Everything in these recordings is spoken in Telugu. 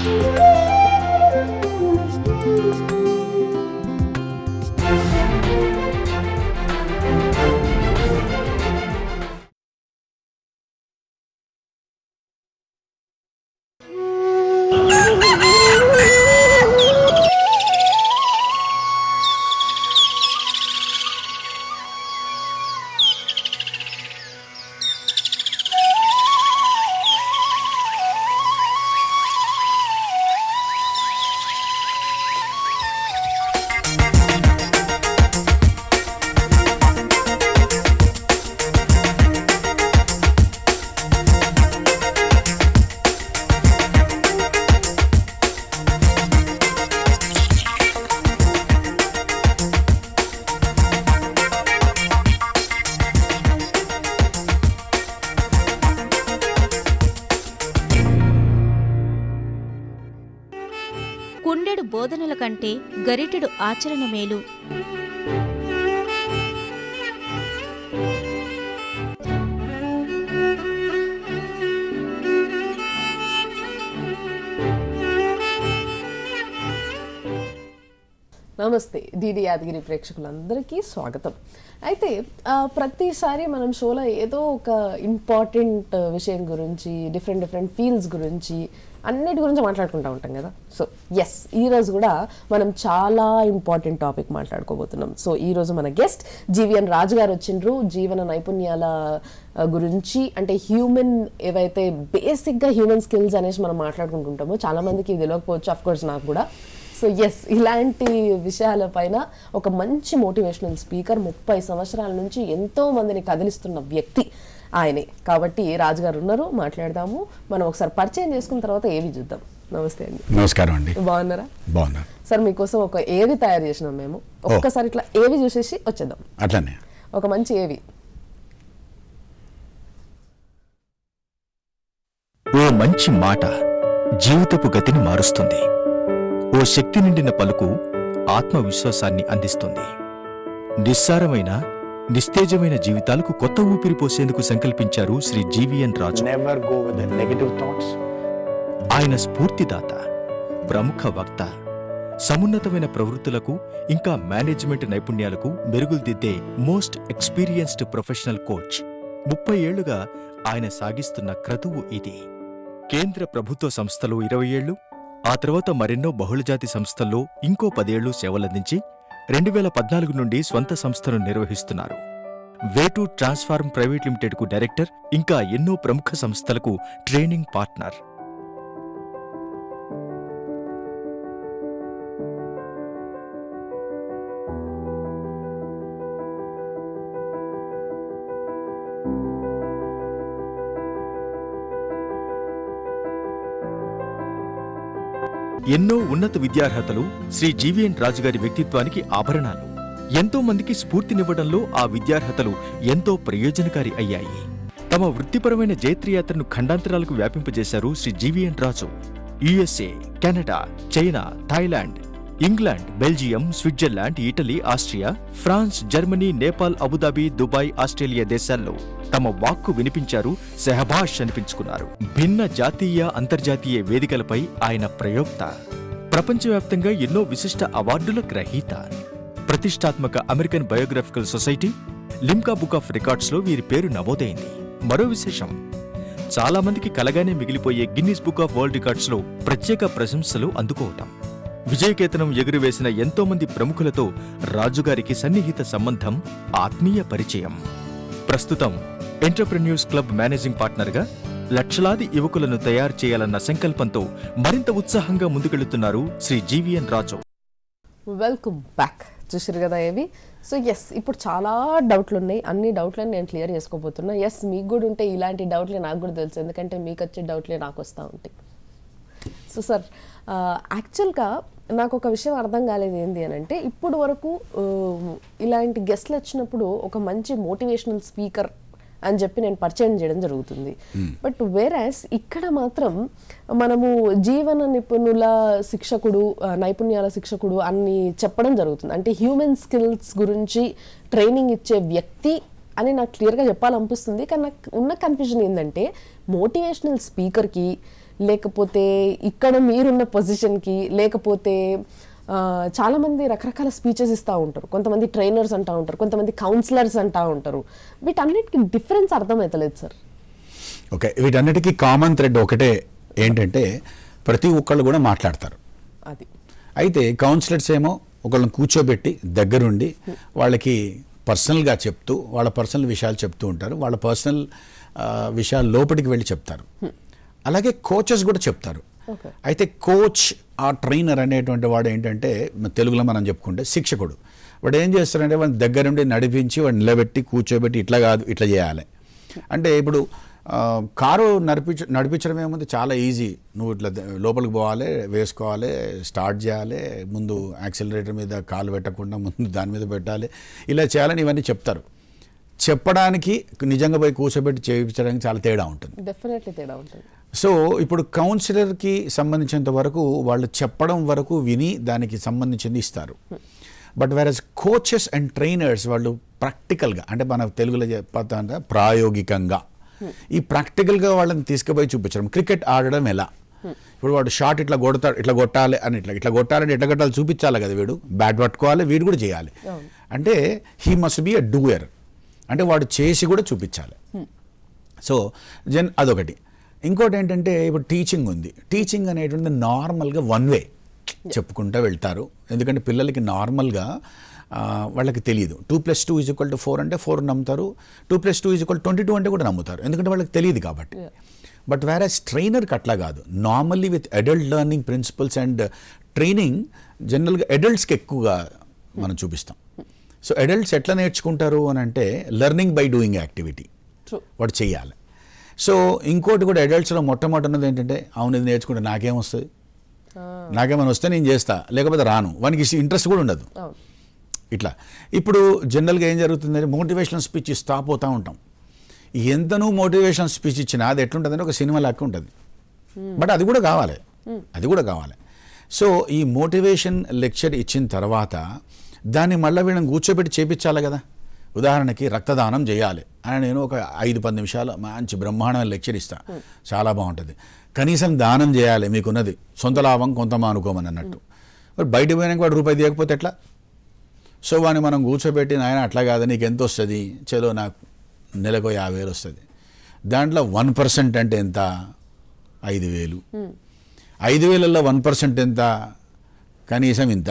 కుండెడు బోధనల కంటే గరిటెడు ఆచరణ మేలు. నమస్తే డిడి యాదగిరి ప్రేక్షకులందరికీ స్వాగతం. అయితే ప్రతిసారి మనం షోలో ఏదో ఒక ఇంపార్టెంట్ విషయం గురించి డిఫరెంట్ ఫీల్డ్స్ గురించి అన్నిటి గురించి మాట్లాడుకుంటూ ఉంటాం కదా. సో ఎస్, ఈరోజు కూడా మనం చాలా ఇంపార్టెంట్ టాపిక్ మాట్లాడుకోబోతున్నాం. సో ఈరోజు మన గెస్ట్ G.V.N రాజు గారు వచ్చిండ్రు. జీవన నైపుణ్యాల గురించి, అంటే హ్యూమన్ ఏవైతే బేసిక్గా హ్యూమన్ స్కిల్స్ అనేసి మనం మాట్లాడుకుంటుంటామో చాలా మందికి ఇది తెలియకపోవచ్చు, అఫ్ కోర్స్ నాకు కూడా. సో ఎస్, ఇలాంటి విషయాలపైన ఒక మంచి మోటివేషనల్ స్పీకర్, 30 సంవత్సరాల నుంచి ఎంతో మందిని కదిలిస్తున్న వ్యక్తి ఆయనే. కాబట్టి రాజుగారు ఉన్నారు, మాట్లాడదాము. మనం ఒకసారి పరిచయం చేసుకున్న తర్వాత ఏవి చూద్దాం. నమస్తే అండి. నమస్కారం అండి. బాగున్నారా? బాగున్నా సార్. మీకోసం ఒక ఏవి తయారు చేసినాం మేము. ఒక్కసారి ఇట్లా ఏవి చూసేసి వచ్చేద్దాం. అట్లానే ఒక మంచి ఏవి. ఓ మంచి మాట జీవితపు గతిని మారుస్తుంది. ఓ శక్తి నిండిన పలుకు ఆత్మవిశ్వాసాన్ని అందిస్తుంది. నిస్సారమైన నిస్తేజమైన జీవితాలకు కొత్త ఊపిరి పోసేందుకు సంకల్పించారు శ్రీ G.V.N రాజు. ఆయన స్ఫూర్తిదాత, ప్రముఖ వక్త, సమున్నతమైన ప్రవృత్తులకు ఇంకా మేనేజ్మెంట్ నైపుణ్యాలకు మెరుగులు దిద్దే మోస్ట్ ఎక్స్పీరియన్స్డ్ ప్రొఫెషనల్ కోచ్. 30 ఏళ్లుగా ఆయన సాగిస్తున్న క్రతువు ఇది. కేంద్ర ప్రభుత్వ సంస్థలో 20 ఏళ్లు, ఆ తర్వాత మరెన్నో బహుళజాతి సంస్థల్లో ఇంకో 10 ఏళ్లు సేవలందించి 2014 నుండి స్వంత సంస్థను నిర్వహిస్తున్నారు. వే2 ట్రాన్స్ఫార్మ్ ప్రైవేట్ లిమిటెడ్కు డైరెక్టర్, ఇంకా ఎన్నో ప్రముఖ సంస్థలకు ట్రైనింగ్ పార్ట్నర్. ఎన్నో ఉన్నత విద్యార్హతలు శ్రీ G.V.N రాజుగారి వ్యక్తిత్వానికి ఆభరణాలు. ఎంతో మందికి స్ఫూర్తినివ్వడంలో ఆ విద్యార్హతలు ఎంతో ప్రయోజనకారి అయ్యాయి. తమ వృత్తిపరమైన జైత్రయాత్రను ఖండాంతరాలకు వ్యాపింపజేశారు Shri G.V.N Raju. USA, Canada, China, Thailand, England, Belgium, Switzerland, Italy, Austria, France, Germany, Nepal, Abu Dhabi, Dubai, Australia దేశాల్లో తమ వాక్కు వినిపించారు, సెహబాష్ అనిపించుకున్నారు. భిన్న జాతీయ, అంతర్జాతీయ వేదికలపై ఆయన ప్రయోక్త. ప్రపంచవ్యాప్తంగా ఎన్నో విశిష్ట అవార్డుల గ్రహీత. ప్రతిష్టాత్మక American biographical society, Limca book of రికార్డ్స్లో వీరి పేరు నమోదైంది. మరో విశేషం, చాలా మందికి కలగానే మిగిలిపోయే గిన్నిస్ బుక్ ఆఫ్ వరల్డ్ రికార్డ్స్లో ప్రత్యేక ప్రశంసలు అందుకోవటం. విజయకేతనం ఎగురవేసిన ఎంతో మంది ప్రముఖులతో రాజుగారికి సన్నిహిత సంబంధం, ఆత్మీయ పరిచయం. ప్రస్తుతం ఎంటర్‌ప్రెన్యూర్స్ క్లబ్ మేనేజింగ్ పార్ట్నర్గా లక్షలాది యువకులను తయారు చేయాలన్న సంకల్పంతో మరింత ఉత్సాహంగా ముందుకెళ్తున్నారు శ్రీ G.V.N రాజు. Welcome back. చూసారు కదా ఏవి. సో ఎస్, ఇప్పుడు చాలా డౌట్లు ఉన్నాయి. అన్ని డౌట్లను నేను క్లియర్ చేసుకోబోతున్నా. ఎస్, మీకు కూడా ఉంటే ఇలాంటి డౌట్లే నాకు కూడా తెలుసు, ఎందుకంటే మీకు వచ్చే డౌట్లే నాకు వస్తూ ఉంటాయి. సో సార్, యాక్చువల్గా నాకు ఒక విషయం అర్థం కాలేదు. ఏంటి అని అంటే, ఇప్పుడు వరకు ఇలాంటి గెస్ట్లు వచ్చినప్పుడు ఒక మంచి మోటివేషనల్ స్పీకర్ అని చెప్పి నేను పరిచయం చేయడం జరుగుతుంది. బట్ వేరాస్ ఇక్కడ మాత్రం మనము జీవన నిపుణుల శిక్షకుడు, నైపుణ్యాల శిక్షకుడు అని చెప్పడం జరుగుతుంది. అంటే హ్యూమన్ స్కిల్స్ గురించి ట్రైనింగ్ ఇచ్చే వ్యక్తి అని నాకు క్లియర్గా చెప్పాలనిపిస్తుంది. కానీ నాకు ఉన్న కన్ఫ్యూజన్ ఏంటంటే, మోటివేషనల్ స్పీకర్కి లేకపోతే ఇక్కడ మీరున్న పొజిషన్కి, లేకపోతే చాలా మంది రకరకాల స్పీచెస్ ఇస్తూ ఉంటారు, కొంతమంది ట్రైనర్స్ అంటూ ఉంటారు, కొంతమంది కౌన్సిలర్స్ అంటూ ఉంటారు. వీటన్నిటికీ డిఫరెన్స్ అర్థమవుతలేదు సార్. ఓకే, వీటన్నిటికీ కామన్ థ్రెడ్ ఒకటే ఏంటంటే ప్రతి ఒక్కళ్ళు కూడా మాట్లాడతారు. అది అయితే కౌన్సిలర్స్ ఏమో ఒకళ్ళని కూర్చోబెట్టి దగ్గరుండి వాళ్ళకి పర్సనల్గా చెప్తూ వాళ్ళ పర్సనల్ విషయాలు చెప్తూ ఉంటారు, వాళ్ళ పర్సనల్ విషయాలు లోపలికి వెళ్ళి చెప్తారు. అలాగే కోచెస్ కూడా చెప్తారు. అయితే కోచ్ ఆ ట్రైనర్ అనేటువంటి వాడు ఏంటంటే తెలుగులో మనం చెప్పుకుంటే శిక్షకుడు. వాడు ఏం చేస్తారంటే వాడిని దగ్గరుండి నడిపించి వాడిని నిలబెట్టి కూర్చోబెట్టి ఇట్లా కాదు ఇట్లా చేయాలి అంటే, ఇప్పుడు కారు నడిపించడం ఏముంది, చాలా ఈజీ. నువ్వు ఇట్లా లోపలికి పోవాలి, వేసుకోవాలి, స్టార్ట్ చేయాలి, ముందు యాక్సిలరేటర్ మీద కాలు పెట్టకుండా ముందు దాని మీద పెట్టాలి, ఇలా చేయాలని ఇవన్నీ చెప్తారు. చెప్పడానికి నిజంగా పోయి కూర్చోబెట్టి చేయించడానికి చాలా తేడా ఉంటుంది. డెఫినెట్లీ తేడా ఉంటుంది. సో ఇప్పుడు కౌన్సిలర్కి సంబంధించినంత వరకు వాళ్ళు చెప్పడం వరకు విని దానికి సంబంధించింది ఇస్తారు. But various coaches and trainers వాళ్ళు ప్రాక్టికల్గా, అంటే మన తెలుగులో చెప్పాలంటే ప్రాయోగికంగా, ఈ ప్రాక్టికల్గా వాళ్ళని తీసుకుపోయి చూపించడం. క్రికెట్ ఆడడం ఎలా, ఇప్పుడు వాడు షాట్ ఇట్లా కొడతాడు, ఇట్లా కొట్టాలి అని ఇట్లా కొట్టాలంటే ఎట్లా కొట్టాలి చూపించాలి కదా. వీడు బ్యాట్ పట్టుకోవాలి, వీడు కూడా చేయాలి. అంటే he must be a doer, అంటే వాడు చేసి కూడా చూపించాలి. సో అదొకటి. ఇంకోటి ఏంటంటే ఇప్పుడు టీచింగ్ ఉంది. టీచింగ్ అనేటువంటి నార్మల్గా వన్ వే చెప్పుకుంటూ వెళ్తారు. ఎందుకంటే పిల్లలకి నార్మల్గా వాళ్ళకి తెలియదు. 2+2 = 4 అంటే 4 నమ్ముతారు, 2+2 = 22 అంటే కూడా నమ్ముతారు, ఎందుకంటే వాళ్ళకి తెలియదు కాబట్టి. బట్ వేరస్ ట్రైనర్కి అట్లా కాదు. Normally with adult learning principles and training జనరల్గా అడల్ట్స్కి ఎక్కువగా మనం చూపిస్తాం. సో అడల్ట్స్ ఎట్లా నేర్చుకుంటారు అని అంటే లెర్నింగ్ బై డూయింగ్ యాక్టివిటీ, వాడు చెయ్యాలి. సో ఇంకోటి కూడా అడల్ట్స్లో మొట్టమొదటిన్నది ఏంటంటే, అవును ఇది నేర్చుకుంటే నాకేమొస్తుంది, నాకేమైనా వస్తే నేను చేస్తా, లేకపోతే రాను, వానికి ఇంట్రెస్ట్ కూడా ఉండదు. ఇట్లా ఇప్పుడు జనరల్గా ఏం జరుగుతుందంటే మోటివేషనల్ స్పీచ్ ఇస్తా పోతూ ఉంటాం. ఎంత నువ్వు మోటివేషనల్ స్పీచ్ ఇచ్చినా అది ఎట్లుంటుందంటే ఒక సినిమా లాగా ఉంటుంది. బట్ అది కూడా కావాలి, అది కూడా కావాలి. సో ఈ మోటివేషన్ లెక్చర్ ఇచ్చిన తర్వాత దాన్ని మళ్ళీ వీళ్ళని కూర్చోబెట్టి చేపించాలి కదా. ఉదాహరణకి రక్తదానం చేయాలి అని నేను ఒక 5-10 నిమిషాలు మంచి బ్రహ్మాండమైన లెక్చర్ ఇస్తా, చాలా బాగుంటుంది. కనీసం దానం చేయాలి, మీకున్నది సొంత లాభం కొంత మానుకోమని అన్నట్టు. బయట పోయినాక వాడు రూపాయి తీయకపోతే ఎట్లా? సో వాడిని మనం కూర్చోబెట్టి, నాయన అట్లా కాదు, నీకు ఎంత వస్తుంది, చలో నాకు నెలకు 50,000 వస్తుంది, దాంట్లో 1% అంటే ఎంత, 5,000. 5,000లో 1% ఎంత, కనీసం ఇంత,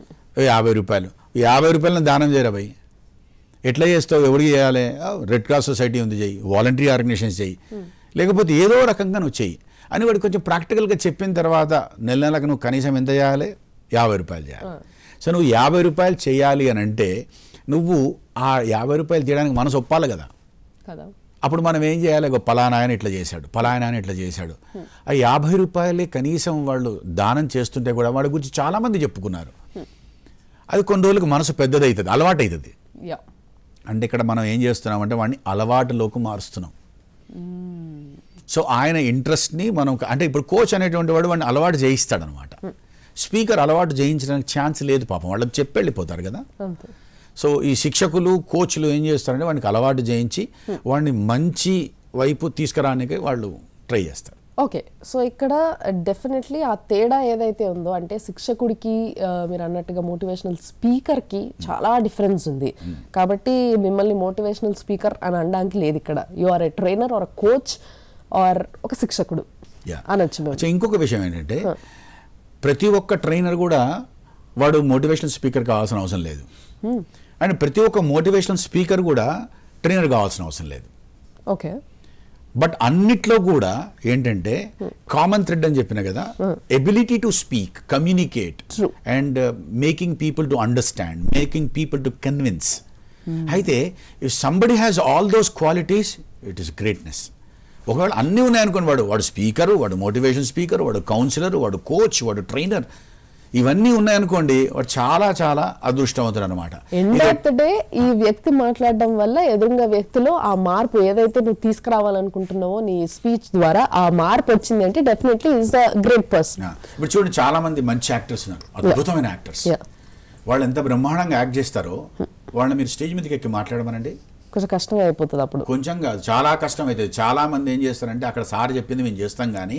50 రూపాయలు. 50 రూపాయలను దానం చేయరా భయ్, ఎట్లా చేస్తావు, ఎవరికి చేయాలి? రెడ్ క్రాస్ సొసైటీ ఉంది చెయ్యి, వాలంటరీ ఆర్గనైజేషన్స్ చెయ్యి, లేకపోతే ఏదో రకంగా నువ్వు చెయ్యి అని వాడు కొంచెం ప్రాక్టికల్గా చెప్పిన తర్వాత నెలకు నువ్వు కనీసం ఎంత చేయాలి, 50 రూపాయలు చేయాలి. సో నువ్వు 50 రూపాయలు చేయాలి అని అంటే నువ్వు ఆ 50 రూపాయలు చేయడానికి మనసు ఒప్పాలి కదా. అప్పుడు మనం ఏం చేయాలి, పలానా ఆయన ఇట్లా చేశాడు, పలానా ఆయన ఇట్లా చేశాడు. ఆ 50 రూపాయలే కనీసం వాళ్ళు దానం చేస్తుంటే కూడా వాడి గురించి చాలామంది చెప్పుకున్నారు. అది కొన్ని రోజులకు మనసు పెద్దదవుతుంది, అలవాటు అవుతుంది. అంటే ఇక్కడ మనం ఏం చేస్తున్నామంటే వాడిని అలవాటులోకి మారుస్తున్నాం. సో ఆయన ఇంట్రెస్ట్ని మనం, అంటే ఇప్పుడు కోచ్ అనేటువంటి వాడు వాడిని అలవాటు చేయిస్తాడనమాట. స్పీకర్ అలవాటు చేయించడానికి ఛాన్స్ లేదు పాపం, వాళ్ళకి చెప్పి వెళ్ళిపోతారు కదా. సో ఈ శిక్షకులు కోచ్లు ఏం చేస్తారంటే వాడికి అలవాటు చేయించి వాడిని మంచి వైపు తీసుకురానికి వాళ్ళు ట్రై చేస్తారు. ఓకే, సో ఇక్కడ డెఫినెట్లీ ఆ తేడా ఏదైతే ఉందో, అంటే శిక్షకుడికి మీరు అన్నట్టుగా మోటివేషనల్ స్పీకర్కి చాలా డిఫరెన్స్ ఉంది. కాబట్టి మిమ్మల్ని మోటివేషనల్ స్పీకర్ అని అనడానికి లేదు ఇక్కడ. You are a trainer or coach or ఒక శిక్షకుడు అనొచ్చు. ఇంకొక విషయం ఏంటంటే ప్రతి ఒక్క ట్రైనర్ కూడా వాడు మోటివేషనల్ స్పీకర్ కావాల్సిన అవసరం లేదు, అండ్ ప్రతి ఒక్క మోటివేషనల్ స్పీకర్ కూడా ట్రైనర్ కావాల్సిన అవసరం లేదు. ఓకే, బట్ అన్నిట్లో కూడా ఏంటంటే కామన్ థ్రెడ్ అని చెప్పిన కదా, ability to speak, communicate and making people to understand, making people to convince. అయితే if somebody has all those qualities, it is greatness. ఒకవేళ అన్నీ ఉన్నాయనుకోండి, వాడు స్పీకరు, వాడు మోటివేషన్ స్పీకర్, వాడు కౌన్సిలర్, వాడు కోచ్, వాడు ట్రైనర్, ఇవన్నీ ఉన్నాయనుకోండి, వాడు చాలా చాలా అదృష్టవంతుడు అనమాట. ఎండ్ ఆఫ్ ద డే ఈ వ్యక్తి మాట్లాడడం వల్ల ఎదురుగా వ్యక్తిలో ఆ మార్పు ఏదైతే నువ్వు తీసుకురావాలనుకుంటున్నావో నీ స్పీచ్ ద్వారా ఆ మార్పు వచ్చింది అంటే definitely is a great person. ఇప్పుడు చూడండి, చాలా మంది మంచి యాక్టర్స్ ఉన్నారు, అద్భుతమైన యాక్టర్స్. వాళ్ళు ఎంత బ్రహ్మాండంగా యాక్ట్ చేస్తారో వాళ్ళని మీరు స్టేజ్ మీదకి ఎక్కి మాట్లాడమనండి, కొంచెం కష్టం అయిపోతుంది. అప్పుడు కొంచెం కాదు, చాలా కష్టం అవుతుంది. చాలా మంది ఏం చేస్తారంటే అక్కడ సార్ చెప్పింది మేము చేస్తాం కానీ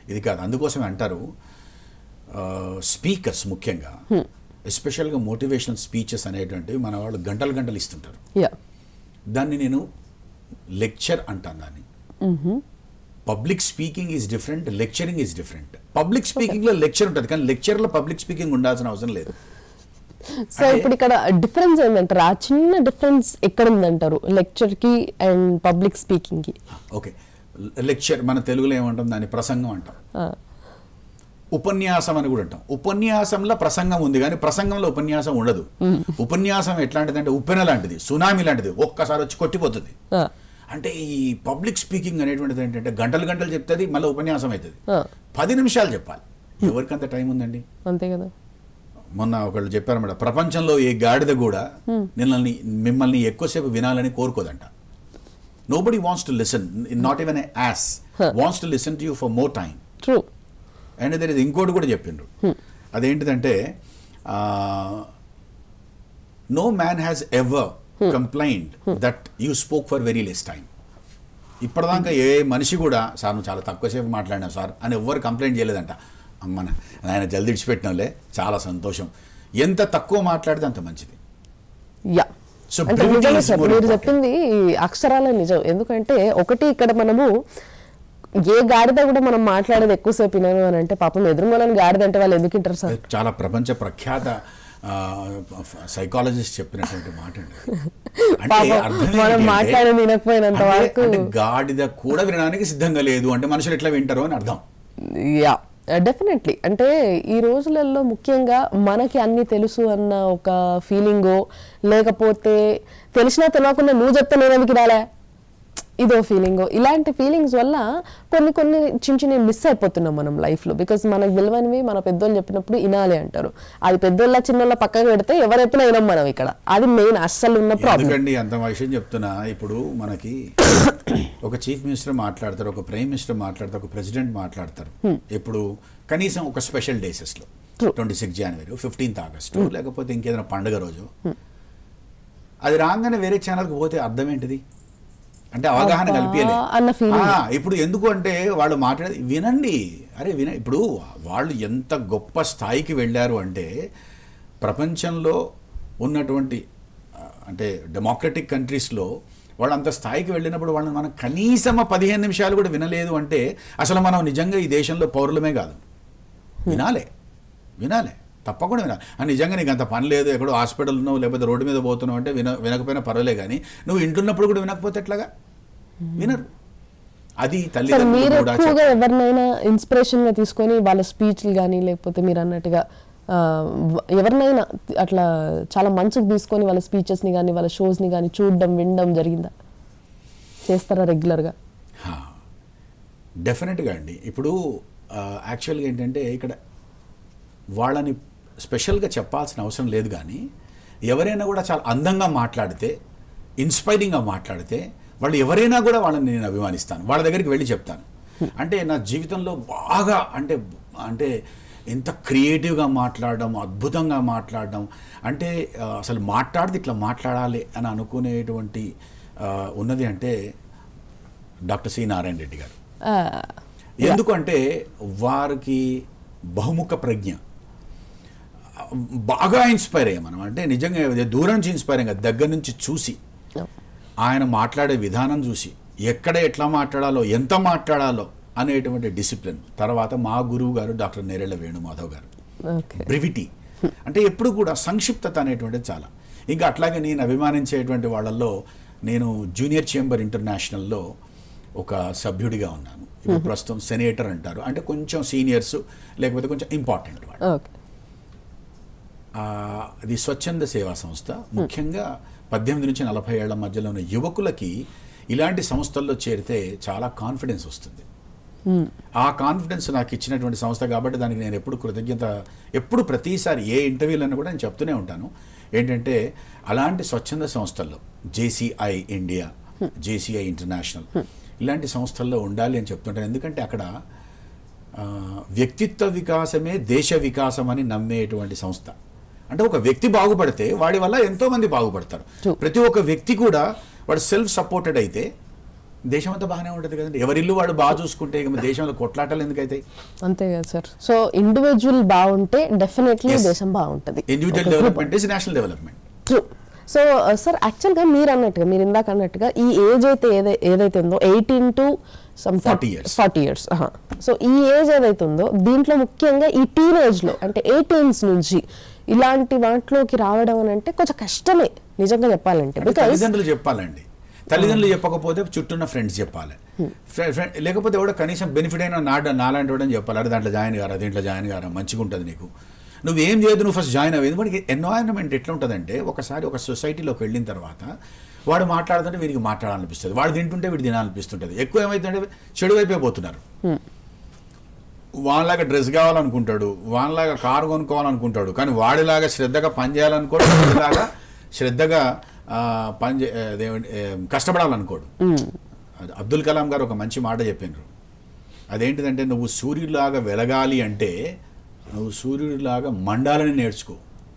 ఇది కాదు. అందుకోసమే అంటారు స్పీకర్స్ ముఖ్యంగా ఎస్పెషల్గా మోటివేషనల్ స్పీచెస్ అనేటువంటివి మన వాళ్ళు గంటలు గంటలు ఇస్తుంటారు. దాన్ని నేను లెక్చర్ అంటాను. దాన్ని public speaking is different, lecturing is different. Public స్పీకింగ్లో లెక్చర్ ఉంటుంది, కానీ లెక్చర్లో పబ్లిక్ స్పీకింగ్ ఉండాల్సిన అవసరం లేదు. సో ఇప్పుడు ఇక్కడ డిఫరెన్స్ ఏంటంటారు? ఆ చిన్న డిఫరెన్స్ ఎక్కడ ఉందంటారు లెక్చర్కి అండ్ పబ్లిక్ స్పీకింగ్కి? ఓకే, లెక్చర్ మన తెలుగులో ఏమంటాం, దాన్ని ప్రసంగం అంటాం. ఉపన్యాసం అని కూడా అంటాం. ఉపన్యాసంలో ప్రసంగం ఉంది, కానీ ప్రసంగంలో ఉపన్యాసం ఉండదు. ఉపన్యాసం ఎట్లాంటిదంటే ఉప్పెన లాంటిది, సునామీ లాంటిది, ఒక్కసారి వచ్చి కొట్టిపోతుంది. అంటే ఈ పబ్లిక్ స్పీకింగ్ అనేటువంటిది ఏంటంటే గంటలు గంటలు చెప్తుంది, మళ్ళీ ఉపన్యాసం అవుతుంది. 10 నిమిషాలు చెప్పాలి. ఎవరికి అంత టైం ఉందండి? అంతే కదా. మొన్న ఒకళ్ళు చెప్పారన్నమాట, ప్రపంచంలో ఏ గాడిద కూడా మిమ్మల్ని ఎక్కువసేపు వినాలని కోరుకోదంట. Nobody wants to listen, not even a ass wants to listen to you for more time. True. And there is ఇంకోటి కూడా చెప్పిండ్రు, అదేంటిదంటే no man has ever complaint that you spoke for very less time. ఇప్పటిదాకా ఏ మనిషి కూడా సార్ నువ్వు చాలా తక్కువసేపు మాట్లాడినావు సార్ అని ఎవ్వరు కంప్లైంట్ చేయలేదంట. అమ్మన ఆయన జల్దీ ఇడిచిపెట్టినలే, చాలా సంతోషం. ఎంత తక్కువ మాట్లాడితే అంత మంచిది. సో మీరు చెప్పింది అక్షరాల నిజం. ఎందుకంటే ఒకటి ఇక్కడ మనము ఏ గాడిద కూడా మనం మాట్లాడేది ఎక్కువసేపు వినను అని అంటే పాపం ఎదురుగోలని గాడిద అంటే వాళ్ళు ఎందుకు వింటారు సార్? చాలా ప్రపంచ ప్రఖ్యాత సైకాలజిస్ట్ చెప్పినటువంటి మాట అండి. మనం మాట్లాడేది వినకపోయినంత వరకు గాడిద కూడా వినడానికి సిద్ధంగా లేదు అంటే మనుషులు ఎట్లా వింటారు అని అర్థం. డెఫినెట్లీ. అంటే ఈ రోజులలో ముఖ్యంగా మనకి అన్ని తెలుసు అన్న ఒక ఫీలింగో, లేకపోతే తెలిసినా తెలియకుండా నువ్వు చెప్తే నేను ఎందుకు రాలే ఇదో ఫీలింగో, ఇలాంటి ఫీలింగ్స్ వల్ల కొన్ని చిన్న చిన్న మిస్ అయిపోతున్నాం మనం లైఫ్లో. బికాస్ మనకు విలువనివి మన పెద్దోళ్ళు చెప్పినప్పుడు వినాలి అంటారు. అది పెద్దోళ్ళ చిన్నోళ్ళ పక్కకు పెడితే ఎవరైనా వినం మనం. ఇక్కడ అది మెయిన్ అస్సలు ఉన్న ప్రాబ్లం. అంత విషయం చెప్తున్నా. ఇప్పుడు మనకి ఒక చీఫ్ మినిస్టర్ మాట్లాడతారు, ఒక ప్రైమ్ మినిస్టర్ మాట్లాడతారు, ఒక ప్రెసిడెంట్ మాట్లాడతారు. ఇప్పుడు కనీసం ఒక స్పెషల్ డేసెస్లో 26 జనవరి, 15th ఆగస్టు, లేకపోతే ఇంకేదైనా పండుగ రోజు అది రాగానే వేరే ఛానల్కి పోతే అర్థం ఏంటిది అంటే అవగాహన కల్పించలేదు. ఇప్పుడు ఎందుకు అంటే వాళ్ళు మాట్లాడేది వినండి. అరే ఇప్పుడు వాళ్ళు ఎంత గొప్ప స్థాయికి వెళ్ళారు అంటే ప్రపంచంలో ఉన్నటువంటి అంటే డెమోక్రటిక్ కంట్రీస్లో వాళ్ళు అంత స్థాయికి వెళ్ళినప్పుడు వాళ్ళని మనం కనీసం 15 నిమిషాలు కూడా వినలేదు అంటే అసలు మనం నిజంగా ఈ దేశంలో పౌరులమే కాదు. వినాలి తప్పకుండా వినాలి. నిజంగా నీకు అంత పని లేదు, ఎక్కడో హాస్పిటల్ ఉన్నావు లేకపోతే రోడ్డు మీద పోతున్నావు అంటే వినకపోయినా పర్వాలే, కానీ నువ్వు ఇంటున్నప్పుడు కూడా వినకపోతే ఎట్లాగా? వినరు. అది తల్లిదండ్రులు కూడా ఎవరినైనా ఇన్స్పిరేషన్ గా తీసుకొని వాళ్ళ స్పీచ్లు కానీ లేకపోతే మీరు అన్నట్టుగా ఎవరినైనా అట్లా చాలా మంచిగా తీసుకొని వాళ్ళ స్పీచెస్ ని కానీ వాళ్ళ షోస్ ని కానీ చూడడం వినడం జరిగిందా? చేస్తారా రెగ్యులర్గా? డెఫినెట్గా అండి. ఇప్పుడు యాక్చువల్గా ఏంటంటే ఇక్కడ వాళ్ళని స్పెషల్గా చెప్పాల్సిన అవసరం లేదు, కానీ ఎవరైనా కూడా చాలా అందంగా మాట్లాడితే, ఇన్స్పైరింగ్గా మాట్లాడితే వాళ్ళు ఎవరైనా కూడా వాళ్ళని నేను అభిమానిస్తాను, వాళ్ళ దగ్గరికి వెళ్ళి చెప్తాను. అంటే నా జీవితంలో బాగా అంటే ఎంత క్రియేటివ్గా మాట్లాడడం, అద్భుతంగా మాట్లాడడం, అంటే అసలు మాట్లాడితే ఇట్లా మాట్లాడాలి అని అనుకునేటువంటి ఉన్నది అంటే డాక్టర్ సి నారాయణ రెడ్డి గారు. ఎందుకంటే వారికి బహుముఖ ప్రజ్ఞ, బాగా ఇన్స్పైర్ అయ్యాం మనం. అంటే నిజంగా దూరం నుంచి ఇన్స్పైర్ అయ్యాం, దగ్గర నుంచి చూసి ఆయన మాట్లాడే విధానం చూసి ఎక్కడ ఎట్లా మాట్లాడాలో, ఎంత మాట్లాడాలో అనేటువంటి డిసిప్లిన్. తర్వాత మా గురువు గారు డాక్టర్ నేరేళ్ల వేణుమాధవ్ గారు, బ్రివిటీ అంటే ఎప్పుడు కూడా సంక్షిప్తత అనేటువంటిది చాలా. ఇంకా అట్లాగే నేను అభిమానించేటువంటి వాళ్ళల్లో నేను జూనియర్ చేంబర్ ఇంటర్నేషనల్లో ఒక సభ్యుడిగా ఉన్నాను. ఇప్పుడు ప్రస్తుతం సెనేటర్ అంటారు, అంటే కొంచెం సీనియర్స్ లేకపోతే కొంచెం ఇంపార్టెంట్ వాళ్ళు. అది స్వచ్ఛంద సేవా సంస్థ. ముఖ్యంగా 18 నుంచి 40 ఏళ్ల మధ్యలో ఉన్న యువకులకి ఇలాంటి సంస్థల్లో చేరితే చాలా కాన్ఫిడెన్స్ వస్తుంది. ఆ కాన్ఫిడెన్స్ నాకు ఇచ్చినటువంటి సంస్థ కాబట్టి దానికి నేను ఎప్పుడు కృతజ్ఞత, ఎప్పుడు ప్రతిసారి ఏ ఇంటర్వ్యూలను కూడా నేను చెప్తూనే ఉంటాను. ఏంటంటే అలాంటి స్వచ్ఛంద సంస్థల్లో జేసీఐ ఇండియా, జేసీఐ ఇంటర్నేషనల్ ఇలాంటి సంస్థల్లో ఉండాలి అని చెప్తుంటాను. ఎందుకంటే అక్కడ వ్యక్తిత్వ వికాసమే దేశ వికాసం అని నమ్మేటువంటి సంస్థ. అంటే ఒక వ్యక్తి బాగుపడితే వాడి వల్ల ఎంతోమంది బాగుపడతారు. ప్రతి ఒక్క వ్యక్తి కూడా వాడు సెల్ఫ్ సపోర్టెడ్ అయితే దేశం అంతా బాగానే ఉంటుంది కదండి. ఎవరి ఇల్లు వాడు బాగా చూసుకుంటే ఇక దేశంలో కొట్లాటలు ఎందుకైతే. అంతే కదా సార్. సో ఇండివిజువల్ బాగుంటే డెఫినెట్లీ దేశం బాగుంటుంది. Individual development is national development. True. So sir యాక్చువల్గా మీరు అన్నట్టుగా, మీరు ఇందాక అన్నట్టుగా ఈ ఏజ్ అయితే ఏదైతే ఉందో 18 to 40 years, సో ఈ ఏజ్ ఏదైతే ఉందో దీంట్లో ముఖ్యంగా ఈ టీనేజ్లో అంటే 18s నుంచి ఇలాంటి వాటిలోకి రావడం అని అంటే కొంచెం కష్టమే నిజంగా చెప్పాలంటే. తల్లిదండ్రులు చెప్పాలండి, తల్లిదండ్రులు చెప్పకపోతే చుట్టూన్న ఫ్రెండ్స్ చెప్పాలి, లేకపోతే ఎవడో కనీసం బెనిఫిట్ అయినా నాలాంటి వాడని చెప్పాలి. అరే దాంట్లో జాయిన్ కారా, దీంట్లో జాయిన్ కారా, మంచిగా ఉంటుంది నీకు, నువ్వేం చేయదు, నువ్వు ఫస్ట్ జాయిన్ అవ్వేది. మనకి ఎన్వైరన్మెంట్ ఎట్లా ఉంటుందంటే ఒకసారి ఒక సొసైటీలోకి వెళ్ళిన తర్వాత వాడు మాట్లాడుతుంటే వీడికి మాట్లాడాలనిపిస్తుంది, వాడు తింటుంటే వీడు తినాలనిపిస్తుంటుంది. ఎక్కువ ఏమైతుందంటే చెడు వైపే పోతున్నారు. వాళ్ళలాగా డ్రెస్ కావాలనుకుంటాడు, వాళ్ళలాగా కారు కొనుక్కోవాలనుకుంటాడు, కానీ వాడిలాగా శ్రద్ధగా పని చేయాలనుకోడు, వాడిలాగా శ్రద్ధగా కష్టపడాలనుకోడు. అబ్దుల్ కలాం గారు ఒక మంచి మాట చెప్పినారు, అదేంటిదంటే నువ్వు సూర్యుడిలాగా వెలగాలి అంటే నువ్వు సూర్యుడిలాగా మండాలని నేర్చుకో.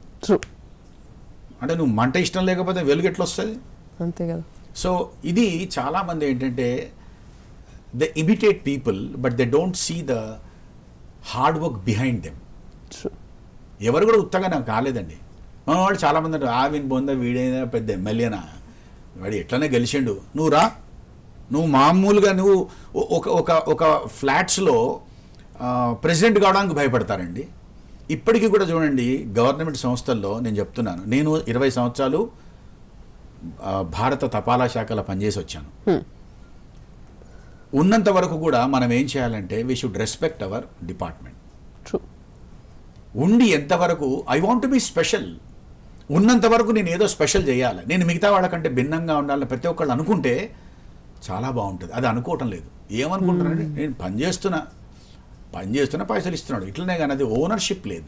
అంటే నువ్వు మంట ఇష్టం లేకపోతే వెలుగు ఎట్లా వస్తుంది? అంతే కదా. సో ఇది చాలామంది ఏంటంటే they imitate people but they don't see the hard work behind them. ఎవరు కూడా ఉత్తగా నాకు కాలేదండి. వాళ్ళు చాలామంది అంటారు ఆవిని బొంద వీడైనా పెద్ద ఎమ్మెల్యేనా, వాడు ఎట్లనే గెలిచిండు, నువ్వు రా, నువ్వు మామూలుగా నువ్వు ఒక ఫ్లాట్స్లో ప్రెసిడెంట్ కావడానికి భయపడతారండి. ఇప్పటికీ కూడా చూడండి గవర్నమెంట్ సంస్థల్లో నేను చెప్తున్నాను, నేను 20 సంవత్సరాలు భారత తపాలా శాఖలో పనిచేసి వచ్చాను. ఉన్నంత వరకు కూడా మనం ఏం చేయాలంటే we should respect our department. ఉండి ఎంతవరకు I want to be special, ఉన్నంత వరకు నేను ఏదో స్పెషల్ చేయాలి, నేను మిగతా వాళ్ళకంటే భిన్నంగా ఉండాలని ప్రతి ఒక్కళ్ళు అనుకుంటే చాలా బాగుంటుంది. అది అనుకోవటం లేదు. ఏమనుకుంటున్నానంటే నేను పనిచేస్తున్నా పైసలు ఇస్తున్నాడు ఇట్లనే, కానీ అది ఓనర్షిప్ లేదు.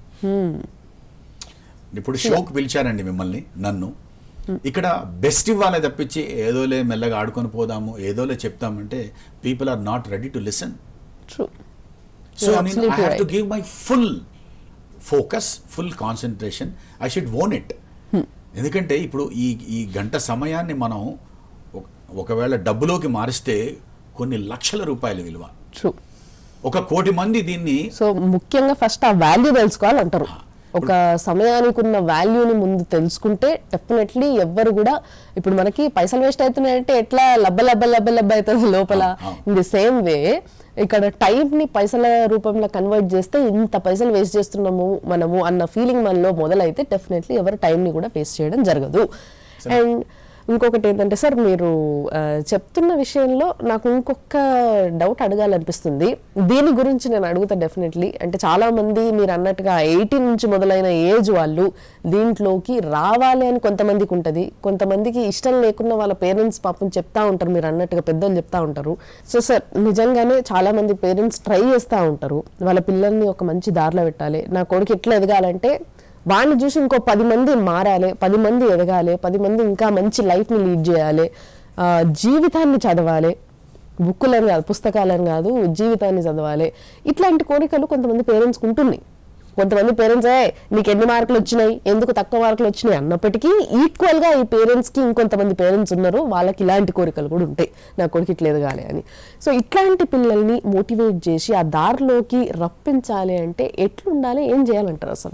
ఇప్పుడు షోకి పిలిచారండి మిమ్మల్ని, నన్ను ఇక్కడ బెస్ట్ ఇవ్వాలి తప్పించి ఏదోలే మెల్లగా ఆడుకొని పోదాము, ఏదోలే చెప్తామంటే people are not ready to listen. So I have to give my full focus, full concentration, I should own it. ఎందుకంటే ఇప్పుడు ఈ గంట సమయాన్ని మనం ఒకవేళ డబ్బులోకి మారిస్తే కొన్ని లక్షల రూపాయలు విలువ. 1 కోటి మంది దీన్ని. సో ముఖ్యంగా ఫస్ట్ ఆ వాల్యూ తెలుసుకోవాలంటారు. ఒక సమయానికి ఉన్న వాల్యూని ముందు తెలుసుకుంటే డెఫినెట్లీ ఎవ్వరు కూడా, ఇప్పుడు మనకి పైసలు వేస్ట్ అవుతున్నాయంటే ఎట్లా లబ్బ అవుతుంది లోపల, ఇన్ ది సేమ్ వే ఇక్కడ టైంని పైసల రూపంలో కన్వర్ట్ చేస్తే ఇంత పైసలు వేస్ట్ చేస్తున్నాము మనము అన్న ఫీలింగ్ మనలో మొదలైతే డెఫినెట్లీ ఎవరు టైంని కూడా వేస్ట్ చేయడం జరగదు. అండ్ ఇంకొకటి ఏంటంటే సార్, మీరు చెప్తున్న విషయంలో నాకు ఇంకొక డౌట్ అడగాలనిపిస్తుంది. దీని గురించి నేను అడుగుతా డెఫినెట్లీ. అంటే చాలామంది మీరు అన్నట్టుగా 18 నుంచి మొదలైన ఏజ్ వాళ్ళు దీంట్లోకి రావాలి అని కొంతమందికి ఉంటుంది, కొంతమందికి ఇష్టం లేకున్నా వాళ్ళ పేరెంట్స్ పాపం చెప్తా ఉంటారు, మీరు అన్నట్టుగా పెద్దలు చెప్తా ఉంటారు. సో సార్ నిజంగానే చాలామంది పేరెంట్స్ ట్రై చేస్తూ ఉంటారు వాళ్ళ పిల్లల్ని ఒక మంచి దారిలో పెట్టాలి, నా కొడుకు ఎట్లా ఎదగాలంటే వాడిని చూసి ఇంకో 10 మంది మారాలి, 10 మంది ఎదగాలి, 10 మంది ఇంకా మంచి లైఫ్ని లీడ్ చేయాలి, జీవితాన్ని చదవాలి, బుక్కులని కాదు పుస్తకాలని కాదు జీవితాన్ని చదవాలి. ఇట్లాంటి కోరికలు కొంతమంది పేరెంట్స్కి ఉంటున్నాయి. కొంతమంది పేరెంట్స్ నీకు ఎన్ని మార్కులు వచ్చినాయి, ఎందుకు తక్కువ మార్కులు వచ్చినాయి అన్నప్పటికీ ఈక్వల్గా ఈ పేరెంట్స్కి ఇంకొంతమంది పేరెంట్స్ ఉన్నారు, వాళ్ళకి ఇలాంటి కోరికలు కూడా ఉంటాయి, నా కొడుకు ఇట్లా ఎదగాలి అని. సో ఇట్లాంటి పిల్లల్ని మోటివేట్ చేసి ఆ దారిలోకి రప్పించాలి అంటే ఎట్లుండాలి, ఏం చేయాలంటారు అసలు?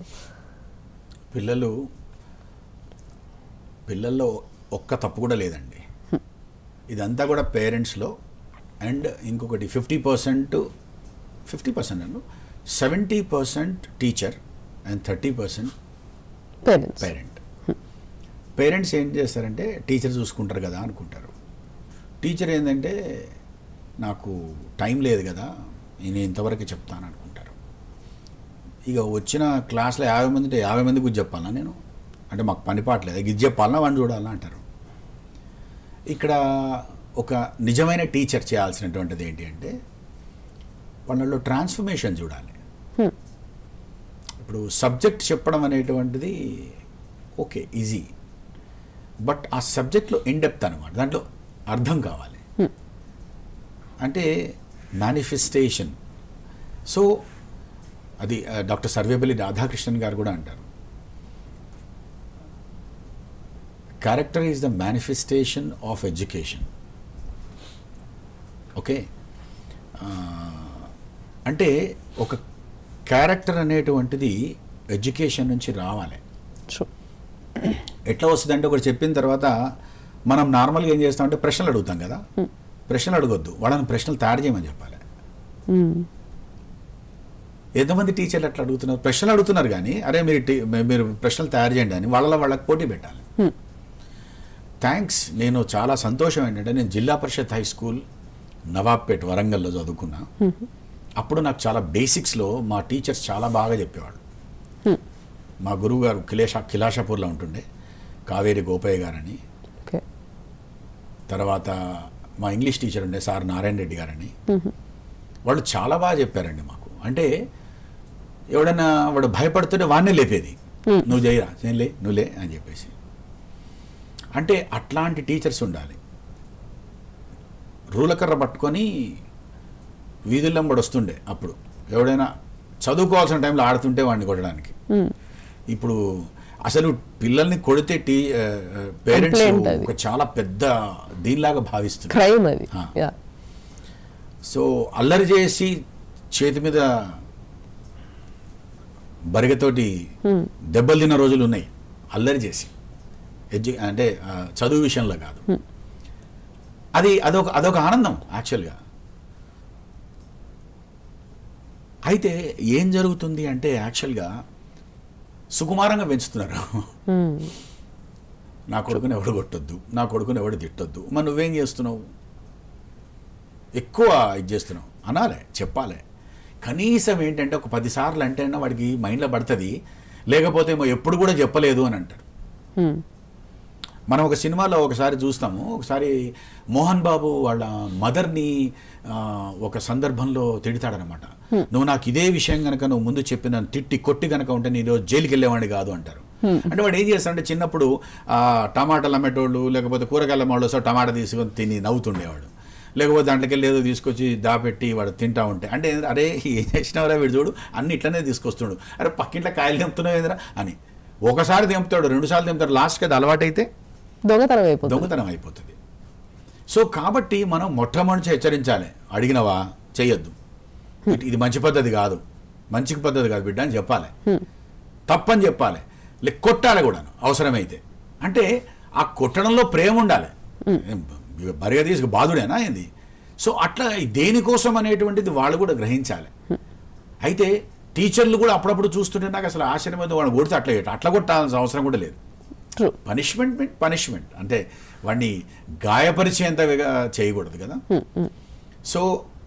పిల్లల్లో ఒక్క తప్పు కూడా లేదండి. ఇదంతా కూడా పేరెంట్స్లో. అండ్ ఇంకొకటి 50% 70% టీచర్ అండ్ 30% పేరెంట్. పేరెంట్స్ ఏం చేస్తారంటే టీచర్ చూసుకుంటారు కదా అనుకుంటారు. టీచర్ ఏంటంటే నాకు టైం లేదు కదా, నేను ఇంతవరకు చెప్తాను అనుకుంటారు. ఇక వచ్చిన క్లాస్లో 50 మంది ఉంటే 50 మంది గురించి చెప్పాలా నేను, అంటే మాకు పని పాటలేదు, ఇది చెప్పాలన్నా వాడిని చూడాలా అంటారు. ఇక్కడ ఒక నిజమైన టీచర్ చేయాల్సినటువంటిది ఏంటి అంటే వాళ్ళలో ట్రాన్స్ఫర్మేషన్ చూడాలి. ఇప్పుడు సబ్జెక్ట్ చెప్పడం అనేటువంటిది ఓకే ఈజీ, బట్ ఆ సబ్జెక్ట్లో ఇన్డెప్త్ అనమాట, దాంట్లో అర్థం కావాలి, అంటే మేనిఫెస్టేషన్. సో అది డాక్టర్ సర్వేపల్లి రాధాకృష్ణన్ గారు కూడా అంటారు, character is the manifestation of education. Okay, అంటే ఒక క్యారెక్టర్ అనేటువంటిది ఎడ్యుకేషన్ నుంచి రావాలి. ఎట్లా వస్తుంది అంటే ఒకటి చెప్పిన తర్వాత మనం నార్మల్గా ఏం చేస్తామంటే ప్రశ్నలు అడుగుతాం కదా, ప్రశ్నలు అడగొద్దు, వాళ్ళని ప్రశ్నలు తయారు చేయమని చెప్పాలి. ఎంతమంది టీచర్లు అట్లా అడుగుతున్నారు, ప్రశ్నలు అడుగుతున్నారు కానీ అరే మీరు ప్రశ్నలు తయారు చేయండి అని వాళ్ళకి పోటీ పెట్టాలి. థ్యాంక్స్, నేను చాలా సంతోషం ఏంటంటే నేను జిల్లా పరిషత్ హై స్కూల్ నవాబ్పేట్ వరంగల్లో చదువుకున్నా. అప్పుడు నాకు చాలా బేసిక్స్లో మా టీచర్స్ చాలా బాగా చెప్పేవాళ్ళు. మా గురువు గారు కిలాషాపూర్లో ఉంటుండే కావేరి గోపయ్య గారని, తర్వాత మా ఇంగ్లీష్ టీచర్ ఉండే సార్ నారాయణ రెడ్డి గారని, వాళ్ళు చాలా బాగా చెప్పారండి మాకు. అంటే ఎవడన్నా వాడు భయపడుతుంటే వాడినే లేపేది, నువ్వు చేయరా, నువ్వులే అని చెప్పేసి. అంటే అట్లాంటి టీచర్స్ ఉండాలి. రూలకర్ర పట్టుకొని వీధుల్లో కూడా వస్తుండే అప్పుడు, ఎవడైనా చదువుకోవాల్సిన టైంలో ఆడుతుంటే వాడిని కొట్టడానికి. ఇప్పుడు అసలు పిల్లల్ని కొడితే పేరెంట్స్ ఒక చాలా పెద్ద దీనిలాగా భావిస్తున్నారు. సో అల్లరి చేసి చేతి మీద బరిగతోటి దెబ్బలు తిన్న రోజులు ఉన్నాయి, అల్లరి చేసి, అంటే చదువు విషయంలో కాదు. అదొక ఆనందం యాక్చువల్గా. అయితే ఏం జరుగుతుంది అంటే యాక్చువల్గా సుకుమారంగా పెంచుతున్నారు. నా కొడుకుని ఎవడు కొట్టొద్దు, నా కొడుకుని ఎవడు తిట్టొద్దు, మరి నువ్వేం చేస్తున్నావు, ఎక్కువ ఇది చేస్తున్నావు అనాలే, చెప్పాలి. కనీసం ఏంటంటే ఒక 10 సార్లు అంటే వాడికి మైండ్లో పడుతుంది, లేకపోతే ఎప్పుడు కూడా చెప్పలేదు అని అంటారు. మనం ఒక సినిమాలో ఒకసారి చూస్తాము, ఒకసారి మోహన్ బాబు వాళ్ళ మదర్ని ఒక సందర్భంలో తిడతాడనమాట. నువ్వు నాకు ఇదే విషయం కనుక నువ్వు ముందు చెప్పిన తిట్టి కొట్టి కనుక ఉంటే నేను జైలుకి వెళ్ళేవాడిని కాదు అంటారు. అంటే వాడు ఏం చేస్తాడంటే చిన్నప్పుడు టమాటాలు అమ్మేటోళ్ళు లేకపోతే కూరగాయల అమ్మేవాళ్ళు సో టమాటా తీసుకొని తిని నవ్వుతుండేవాడు, లేకపోతే దాంట్లోకి వెళ్ళి ఏదో తీసుకొచ్చి దాపెట్టి వాడు తింటా ఉంటే అంటే అరే ఏం చేసినావరా వీడు చూడు అన్ని ఇట్లనే తీసుకొస్తున్నాడు, అరే పక్కింట్లో కాయలు తెంపుతున్నావు ఏందిరా అని. ఒకసారి తెంపుతాడు, 2 సార్లు తెంపుతాడు, లాస్ట్కి అది అలవాటైతే దొంగతనం అయిపోతుంది. సో కాబట్టి మనం మొట్టమొదటి హెచ్చరించాలి, అడిగినవా చెయ్యొద్దు, ఇది మంచి పద్ధతి కాదు, మంచి పద్ధతి కాదు బిడ్డ అని చెప్పాలి, తప్పని చెప్పాలి, కొట్టాలి కూడా అవసరమైతే. అంటే ఆ కొట్టడంలో ప్రేమ ఉండాలి, బరిగా తీసుకు బాధుడేనా ఏంది. సో అట్లా దేనికోసం అనేటువంటిది వాళ్ళు కూడా గ్రహించాలి. అయితే టీచర్లు కూడా అప్పుడప్పుడు చూస్తుంటే నాకు అసలు ఆశ్చర్యం మీద వాడిని కొడితే అట్లా కొట్టాల్సిన అవసరం కూడా లేదు. పనిష్మెంట్ అంటే వాడిని గాయపరిచేంతగా చేయకూడదు కదా. సో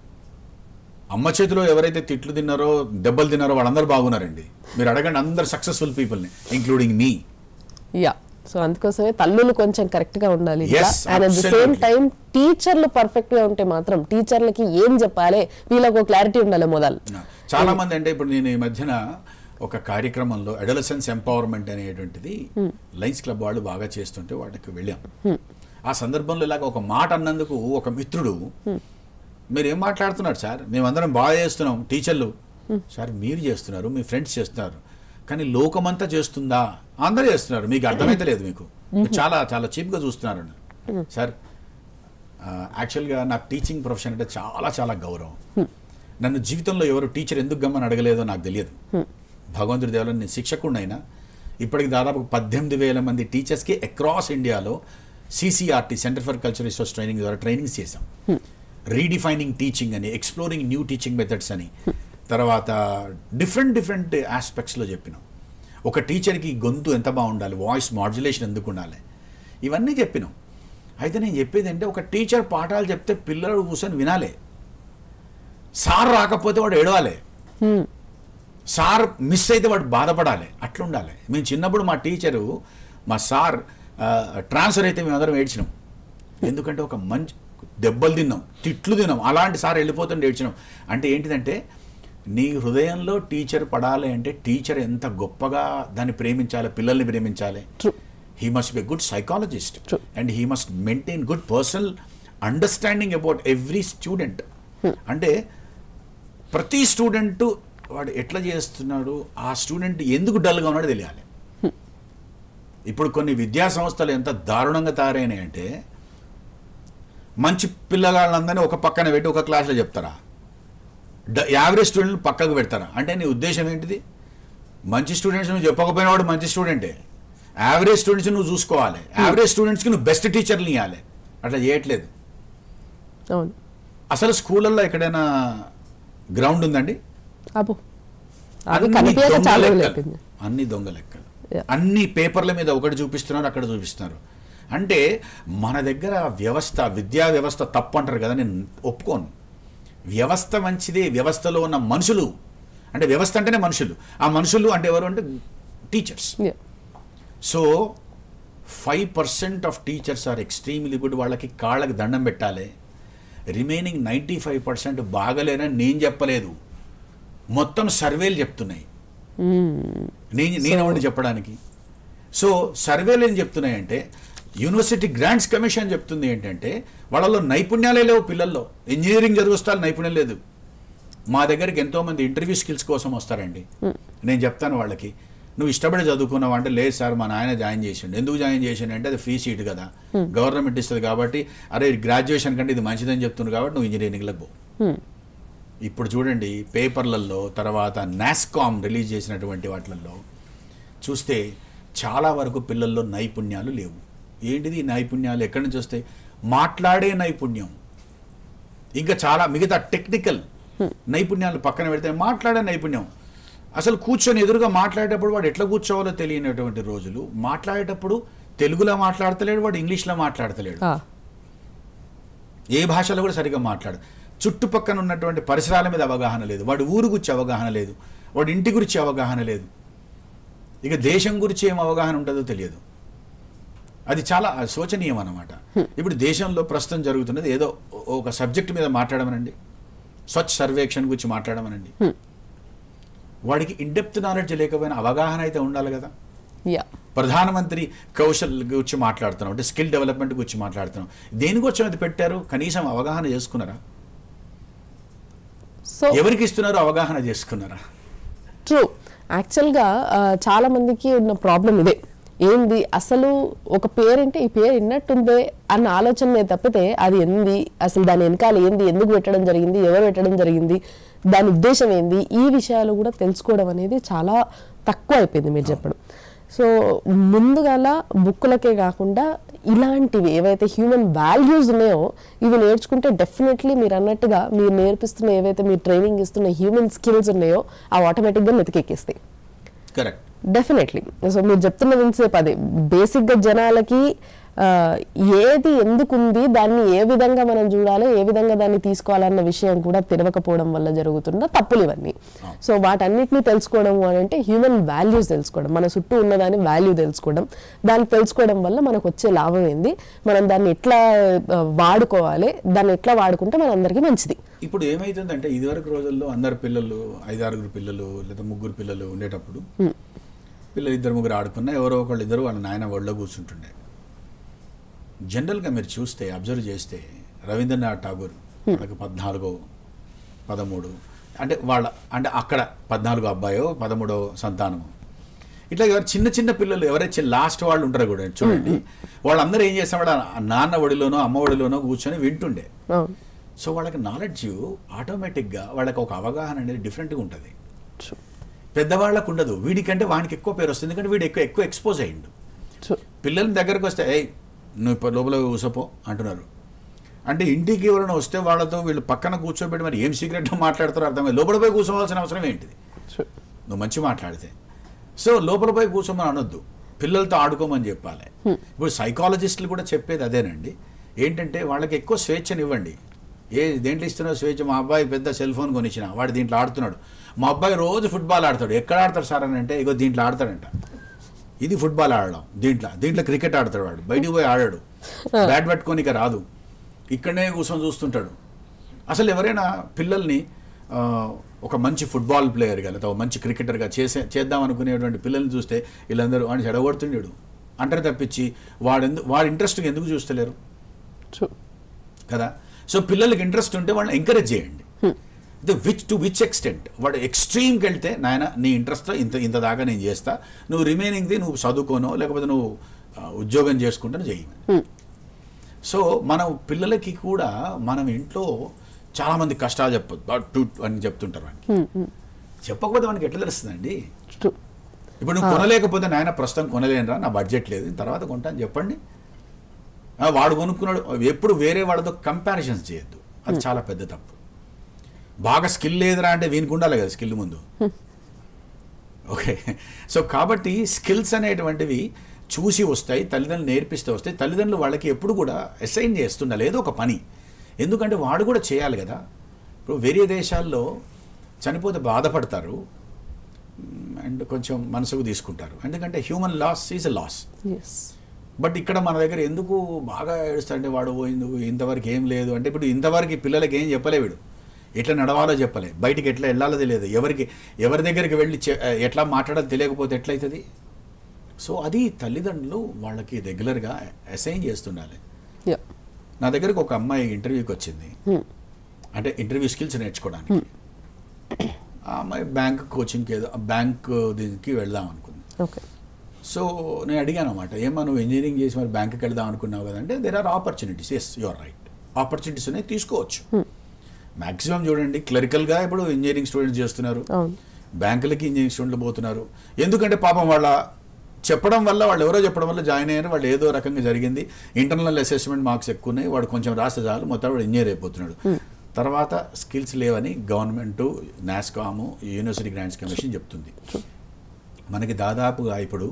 అమ్మ చేతిలో ఎవరైతే తిట్లు తిన్నారో దెబ్బలు తిన్నారో వాళ్ళందరూ బాగున్నారండి. మీరు అడగండి అందరు సక్సెస్ఫుల్ పీపుల్ని ఇంక్లూడింగ్ మీ. సో అందుకోసమే తల్లులు కొంచెం కరెక్ట్ గా ఉండాలి. And at the same time టీచర్లు పర్ఫెక్ట్ గా ఉంటే మాత్రం టీచర్లకి ఏం చెప్పాలి వీళ్ళకు క్లారిటీ ఉండాలి మొదలు. చాలా మంది అంటే ఇప్పుడు నేను ఈ మధ్యన ఒక కార్యక్రమంలో అడోలసెన్స్ ఎంపవర్మెంట్ అనేటువంటిది లయన్స్ క్లబ్ వాళ్ళు బాగా చేస్తుంటే వాటికి వెళ్ళాం. ఆ సందర్భంలో ఇలాగ ఒక మాట అన్నందుకు ఒక మిత్రుడు, మీరు ఏం మాట్లాడుతున్నారు సార్, మేమందరం బాగా చేస్తున్నాం టీచర్లు. సార్ మీరు చేస్తున్నారు, మీ ఫ్రెండ్స్ చేస్తున్నారు, కానీ లోకమంతా చేస్తుందా? అందరూ చేస్తున్నారు, మీకు అర్థమైతే లేదు, మీకు చాలా చాలా చీప్గా చూస్తున్నారు. సార్ యాక్చువల్గా నాకు టీచింగ్ ప్రొఫెషన్ అంటే చాలా చాలా గౌరవం. నన్ను జీవితంలో ఎవరు టీచర్ ఎందుకు గమ్మని అడగలేదో నాకు తెలియదు. భగవంతుడి దేవలో నేను శిక్షకుడినైనా ఇప్పటికి దాదాపు 18,000 మంది టీచర్స్కి అక్రాస్ ఇండియాలో CCRT centre for culture resource training ద్వారా ట్రైనింగ్స్ చేశాం. రీడిఫైనింగ్ టీచింగ్ అని, ఎక్స్ప్లోరింగ్ న్యూ టీచింగ్ మెథడ్స్ అని, తర్వాత డిఫరెంట్ ఆస్పెక్ట్స్లో చెప్పినాం. ఒక టీచర్కి గొంతు ఎంత బాగుండాలి, వాయిస్ మాడ్యులేషన్ ఎందుకు ఉండాలి, ఇవన్నీ చెప్పినాం. అయితే నేను చెప్పేది అంటే ఒక టీచర్ పాఠాలు చెప్తే పిల్లలు కూర్చొని వినాలి, సార్ రాకపోతే వాడు ఏడవాలి, సార్ మిస్ అయితే వాడు బాధపడాలి, అట్లా ఉండాలి. మేము చిన్నప్పుడు మా టీచరు మా సార్ ట్రాన్స్ఫర్ అయితే మేము అందరం ఏడ్చినాం. ఎందుకంటే ఒక మంచి దెబ్బలు తిన్నాం, తిట్లు తిన్నాం, అలాంటి సార్ వెళ్ళిపోతుంటే ఏడ్చినాం. అంటే ఏంటిదంటే నీ హృదయంలో టీచర్ పడాలి అంటే టీచర్ ఎంత గొప్పగా దాన్ని ప్రేమించాలి, పిల్లల్ని ప్రేమించాలి. He must be good psychologist and he must maintain good personal understanding about every student. అంటే ప్రతి స్టూడెంట్ వాడు ఎట్లా చేస్తున్నాడు, ఆ స్టూడెంట్ ఎందుకు డల్గా ఉన్నాడో తెలియాలి. ఇప్పుడు కొన్ని విద్యా సంస్థలు ఎంత దారుణంగా తయారైనాయంటే మంచి పిల్లగాళ్ళందరినీ ఒక పక్కన పెట్టి ఒక క్లాస్లో చెప్తారా? యావరేజ్ స్టూడెంట్ పక్కకు పెడతారా? అంటే నీ ఉద్దేశం ఏంటిది? మంచి స్టూడెంట్స్ నువ్వు చెప్పకపోయినా వాడు మంచి స్టూడెంటే. యావరేజ్ స్టూడెంట్స్ నువ్వు చూసుకోవాలి, యావరేజ్ స్టూడెంట్స్కి నువ్వు బెస్ట్ టీచర్ని ఇవ్వాలి. అట్లా చేయట్లేదు. అవును. అసలు స్కూళ్ళల్లో ఎక్కడైనా గ్రౌండ్ ఉందండి? అన్ని దొంగ లెక్కలు. అన్ని పేపర్ల మీద ఒకటి చూపిస్తున్నారు, అక్కడ చూపిస్తున్నారు. అంటే మన దగ్గర వ్యవస్థ, విద్యా వ్యవస్థ తప్పు అంటారు కదా, నేను ఒప్పుకోను. వ్యవస్థ మంచిదే, వ్యవస్థలో ఉన్న మనుషులు, అంటే వ్యవస్థ అంటేనే మనుషులు, ఆ మనుషులు అంటే ఎవరు అంటే teachers. So 5% of teachers are extremely good, వాళ్ళకి కాళ్ళకి దండం పెట్టాలి. రిమైనింగ్ 95% బాగలేనని నేను చెప్పలేదు, మొత్తం సర్వేలు చెప్తున్నాయి. నేనెవరిని చెప్పడానికి? సో సర్వేలు ఏం చెప్తున్నాయంటే, యూనివర్సిటీ గ్రాంట్స్ కమిషన్ చెప్తుంది ఏంటంటే వాళ్ళలో నైపుణ్యాలే లేవు. పిల్లల్లో ఇంజనీరింగ్ చదివిస్తాలు నైపుణ్యం లేదు. మా దగ్గరికి ఎంతోమంది ఇంటర్వ్యూ స్కిల్స్ కోసం వస్తారండి. నేను చెప్తాను వాళ్ళకి, నువ్వు ఇష్టపడి చదువుకున్నావు అంటే, లేదు సార్ మా నాయన జాయిన్ చేసిండు. ఎందుకు జాయిన్ చేసిండు అంటే, అది ఫ్రీ సీట్ కదా, గవర్నమెంట్ ఇస్తుంది కాబట్టి, అరే గ్రాడ్యుయేషన్ కంటే ఇది మంచిదని చెప్తుంది కాబట్టి నువ్వు ఇంజనీరింగ్లకు పో. ఇప్పుడు చూడండి పేపర్లలో, తర్వాత నాస్కామ్ రిలీజ్ చేసినటువంటి వాటిల్లో చూస్తే చాలా వరకు పిల్లల్లో నైపుణ్యాలు లేవు. ఏంటిది నైపుణ్యాలు? ఎక్కడి నుంచి వస్తాయి? మాట్లాడే నైపుణ్యం, ఇంకా చాలా మిగతా టెక్నికల్ నైపుణ్యాలు పక్కన పెడితే మాట్లాడే నైపుణ్యం. అసలు కూర్చొని ఎదురుగా మాట్లాడేటప్పుడు వాడు ఎట్లా కూర్చోవాలో తెలియనటువంటి రోజులు. మాట్లాడేటప్పుడు తెలుగులో మాట్లాడతలేడు వాడు, ఇంగ్లీష్లో మాట్లాడతలేడు, ఏ భాషలో కూడా సరిగ్గా మాట్లాడు. చుట్టుపక్కన ఉన్నటువంటి పరిసరాల మీద అవగాహన లేదు, వాడి ఊరు గురించి అవగాహన లేదు, వాడి ఇంటి గురించి అవగాహన లేదు, ఇక దేశం గురించి ఏం అవగాహన ఉంటుందో తెలియదు. అది చాలా శోచనీయం అన్నమాట. ఇప్పుడు దేశంలో ప్రస్తుతం జరుగుతున్నది ఏదో ఒక సబ్జెక్ట్ మీద మాట్లాడమనండి, స్వచ్ఛ సర్వేక్షణ గురించి మాట్లాడమనండి, వాడికి ఇన్డెప్త్ నాలెడ్జ్ లేకపోయినా అవగాహన అయితే ఉండాలి కదా. ప్రధానమంత్రి కౌశల్ గురించి మాట్లాడుతున్నాం అంటే స్కిల్ డెవలప్మెంట్ గురించి మాట్లాడుతున్నాం, దేనికోసం అది పెట్టారు? కనీసం అవగాహన చేసుకున్నారా? ఎవరికి ఇస్తున్నారు? అవగాహన చేసుకున్నారా? ట్రూ. యాక్చువల్గా చాలా మందికి ఉన్న ప్రాబ్లం ఇదే. ఏంది అసలు ఒక పేరంటే ఈ పేరు విన్నట్టుందే అన్న ఆలోచనే తప్పితే అది ఏంది, అసలు దాని వెనకాల ఏంది, ఎందుకు పెట్టడం జరిగింది, ఎవరు పెట్టడం జరిగింది, దాని ఉద్దేశం ఏంది, ఈ విషయాలు కూడా తెలుసుకోవడం అనేది చాలా తక్కువ అయిపోయింది మీరు చెప్పడం. సో ముందుగాల బుక్కులకే కాకుండా ఇలాంటివి ఏవైతే హ్యూమన్ వాల్యూస్ ఉన్నాయో ఇవి నేర్చుకుంటే డెఫినెట్లీ మీరు అన్నట్టుగా మీరు నేర్పిస్తున్న ఏవైతే మీరు ట్రైనింగ్ ఇస్తున్న హ్యూమన్ స్కిల్స్ ఉన్నాయో అవి ఆటోమేటిక్గా మెతికెక్కిస్తాయి. Correct, definitely. సో మీరు చెప్తున్నది ఇంతసేపు అదే బేసిక్గా జనాలకి ఏది ఎందుకుంది, దాన్ని ఏ విధంగా మనం చూడాలి, ఏ విధంగా దాన్ని తీసుకోవాలన్న విషయం కూడా తెలియకపోవడం వల్ల జరుగుతున్న తప్పులు ఇవన్నీ. సో వాటన్నిటిని తెలుసుకోవడం అంటే హ్యూమన్ వాల్యూస్ తెలుసుకోవడం, మన చుట్టూ ఉన్నదాన్ని వాల్యూ తెలుసుకోవడం, దాన్ని తెలుసుకోవడం వల్ల మనకు వచ్చే లాభం ఏంది, మనం దాన్ని ఎట్లా వాడుకోవాలి, దాన్ని ఎట్లా వాడుకుంటే మన అందరికీ మంచిది. ఇప్పుడు ఏమైతుందంటే ఇదివరకు రోజుల్లో అందరు పిల్లలు 5-6 పిల్లలు లేదా 3 పిల్లలు ఉండేటప్పుడు పిల్లలు 2-3 ఆడుకున్నా ఎవరో ఒకళ్ళు ఇద్దరు వాళ్ళ నాయన ఒళ్ళో కూర్చుంటుండే. జనరల్గా మీరు చూస్తే అబ్జర్వ్ చేస్తే రవీంద్రనాథ్ ఠాగూర్ వాళ్ళకి 14-13 అంటే అంటే అక్కడ 14 అబ్బాయో 13 సంతానము, ఇట్లా చిన్న చిన్న పిల్లలు ఎవరైతే లాస్ట్ వాళ్ళు ఉంటారో కూడా చూడండి, వాళ్ళందరూ ఏం చేస్తాడు నాన్న ఒడిలోనో అమ్మ ఒడిలోనో కూర్చొని వింటుండే. సో వాళ్ళకి నాలెడ్జ్ ఆటోమేటిక్గా వాళ్ళకి ఒక అవగాహన అనేది డిఫరెంట్గా ఉంటుంది. పెద్దవాళ్ళకు ఉండదు, వీడికంటే వానికి ఎక్కువ పేరు వస్తుంది, ఎందుకంటే వీడు ఎక్కువ ఎక్స్పోజ్ అయ్యిండు. పిల్లల దగ్గరకు వస్తే ఏయ్ నువ్వు ఇప్పుడు లోపల కూసపో అంటున్నారు అంటే, ఇంటికి ఎవరైనా వస్తే వాళ్ళతో వీళ్ళు పక్కన కూర్చోబెట్టి మరి ఏం సీక్రెట్గా మాట్లాడతారో అర్థమైంది. లోపల పోయి కూర్చోవాల్సిన అవసరం ఏంటిది? నువ్వు మంచి మాట్లాడితే. సో లోపల పోయి కూర్చోమని అనొద్దు, పిల్లలతో ఆడుకోమని చెప్పాలి. ఇప్పుడు సైకాలజిస్టులు కూడా చెప్పేది అదేనండి, ఏంటంటే వాళ్ళకి ఎక్కువ స్వేచ్ఛనివ్వండి. దేంట్లో ఇస్తున్నా స్వేచ్ఛ? మా అబ్బాయి పెద్ద సెల్ ఫోన్ కొనిచ్చిన వాడు దీంట్లో ఆడుతున్నాడు, మా అబ్బాయి రోజు ఫుట్బాల్ ఆడతాడు, ఎక్కడ ఆడతాడు సార్ అని అంటే ఇగో దీంట్లో ఆడతాడంట, ఇది ఫుట్బాల్ ఆడడం, దీంట్లో క్రికెట్ ఆడతాడు, వాడు బయటికి పోయి ఆడాడు, బ్యాట్ పట్టుకొని ఇక రాదు, ఇక్కడనే కూర్చొని చూస్తుంటాడు. అసలు ఎవరైనా పిల్లల్ని ఒక మంచి ఫుట్బాల్ ప్లేయర్గా లేదా మంచి క్రికెటర్గా చేద్దాం అనుకునేటువంటి పిల్లల్ని చూస్తే వీళ్ళందరూ వాడిని చెడగొడుతుండేడు అంటారు తప్పించి వాడి ఇంట్రెస్ట్గా ఎందుకు చూస్తలేరు కదా. సో పిల్లలకి ఇంట్రెస్ట్ ఉంటే వాళ్ళని ఎంకరేజ్ చేయండి. టు విచ్ ఎక్స్టెంట్ వాడు ఎక్స్ట్రీమ్కి వెళ్తే నాయన నీ ఇంట్రెస్ట్లో ఇంత దాకా నేను చేస్తా, నువ్వు రిమైనింగ్ది నువ్వు చదువుకోనో లేకపోతే నువ్వు ఉద్యోగం చేసుకుంటాను చేయమని. సో మనం పిల్లలకి కూడా మనం ఇంట్లో చాలామంది కష్టాలు చెప్పొద్దు అని చెప్తుంటారు వానికి. చెప్పకపోతే మనకి ఎట్లా తెలుస్తుందండి? ఇప్పుడు నువ్వు కొనలేకపోతే నాయన ప్రస్తుతం కొనలేనురా, నా బడ్జెట్ లేదు, తర్వాత కొంటా అని చెప్పండి. వాడు కొనుక్కున్నాడు. ఎప్పుడు వేరే వాళ్ళతో కంపారిజన్స్ చేయొద్దు, అది చాలా పెద్ద తప్పు. బాగా స్కిల్ లేదురా అంటే వీనికి ఉండాలి కదా స్కిల్ ముందు. ఓకే, సో కాబట్టి స్కిల్స్ అనేటువంటివి చూసి వస్తాయి, తల్లిదండ్రులు నేర్పిస్తూ వస్తాయి. తల్లిదండ్రులు వాళ్ళకి ఎప్పుడు కూడా అసైన్ చేస్తుండాలి ఏదో ఒక పని, ఎందుకంటే వాడు కూడా చేయాలి కదా. ఇప్పుడు వేరే దేశాల్లో చనిపోతే బాధపడతారు అండ్ కొంచెం మనసుకు తీసుకుంటారు, ఎందుకంటే human loss is a loss. But ఇక్కడ మన దగ్గర ఎందుకు బాగా ఏడుస్తాడంటే వాడు పోయింది ఇంతవరకు ఏం లేదు అంటే, ఇప్పుడు ఇంతవరకు పిల్లలకి ఏం చెప్పలే, వీడు ఎట్లా నడవాలో చెప్పలే, బయటికి ఎట్లా వెళ్ళాలో తెలియదు, ఎవరి దగ్గరికి వెళ్ళి ఎట్లా మాట్లాడాలో తెలియకపోతే ఎట్లయితుంది? సో అది తల్లిదండ్రులు వాళ్ళకి రెగ్యులర్గా అసైన్ చేస్తుండాలి. నా దగ్గరకు ఒక అమ్మాయి ఇంటర్వ్యూకి వచ్చింది, అంటే ఇంటర్వ్యూ స్కిల్స్ నేర్చుకోవడానికి. ఆ అమ్మాయి బ్యాంక్ కోచింగ్కి ఏదో బ్యాంక్ దీనికి వెళ్దాం అనుకుంది. సో నేను అడిగాను అనమాట, ఏమన్నా నువ్వు ఇంజనీరింగ్ చేసి మరి బ్యాంక్కి వెళ్దాం అనుకున్నావు కదంటే, there are opportunities. Yes, you are right, opportunities ఉన్నాయి, తీసుకోవచ్చు. మ్యాక్సిమం చూడండి క్లరికల్గా ఇప్పుడు ఇంజనీరింగ్ స్టూడెంట్స్ చేస్తున్నారు, బ్యాంకులకి ఇంజనీరింగ్ స్టూడెంట్లు పోతున్నారు. ఎందుకంటే పాపం వాళ్ళ చెప్పడం వల్ల, వాళ్ళు ఎవరో చెప్పడం వల్ల జాయిన్ అయ్యారు, వాళ్ళు ఏదో రకంగా జరిగింది, ఇంటర్నల్ అసెస్మెంట్ మార్క్స్ ఎక్కువ ఉన్నాయి, వాడు కొంచెం రాస్తే చాలు మొత్తం వాడు ఇంజనీర్ అయిపోతున్నాడు. తర్వాత స్కిల్స్ లేవని government, NASSCOM, university grants commission చెప్తుంది. మనకి దాదాపుగా ఇప్పుడు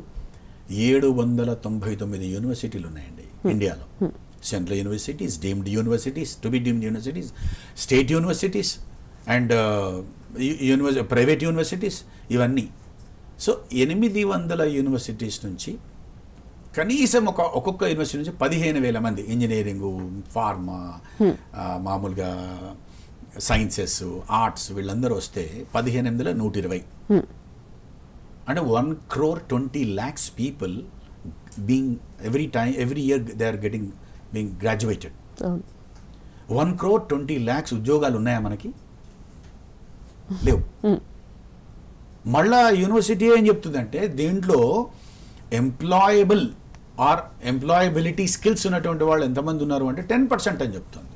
799 యూనివర్సిటీలు ఉన్నాయండి ఇండియాలో. Central universities, deemed universities, to be deemed universities, state universities and private universities, ఇవన్నీ. సో 800 యూనివర్సిటీస్ నుంచి కనీసం ఒక్కొక్క యూనివర్సిటీ నుంచి 15,000 మంది ఇంజనీరింగు, ఫార్మా, మామూలుగా సైన్సెస్, ఆర్ట్స్ వీళ్ళందరూ వస్తే 15,000 120, అంటే 1,20,00,000 people being every year they are being graduated. 1,20,00,000 ఉద్యోగాలు ఉన్నాయా మనకి? లేవు. మళ్ళా యూనివర్సిటీ ఏం చెప్తుందంటే దీంట్లో ఎంప్లాయబుల్ ఆర్ ఎంప్లాయబిలిటీ స్కిల్స్ ఉన్నటువంటి వాళ్ళు ఎంతమంది ఉన్నారు అంటే 10% అని చెప్తుంది.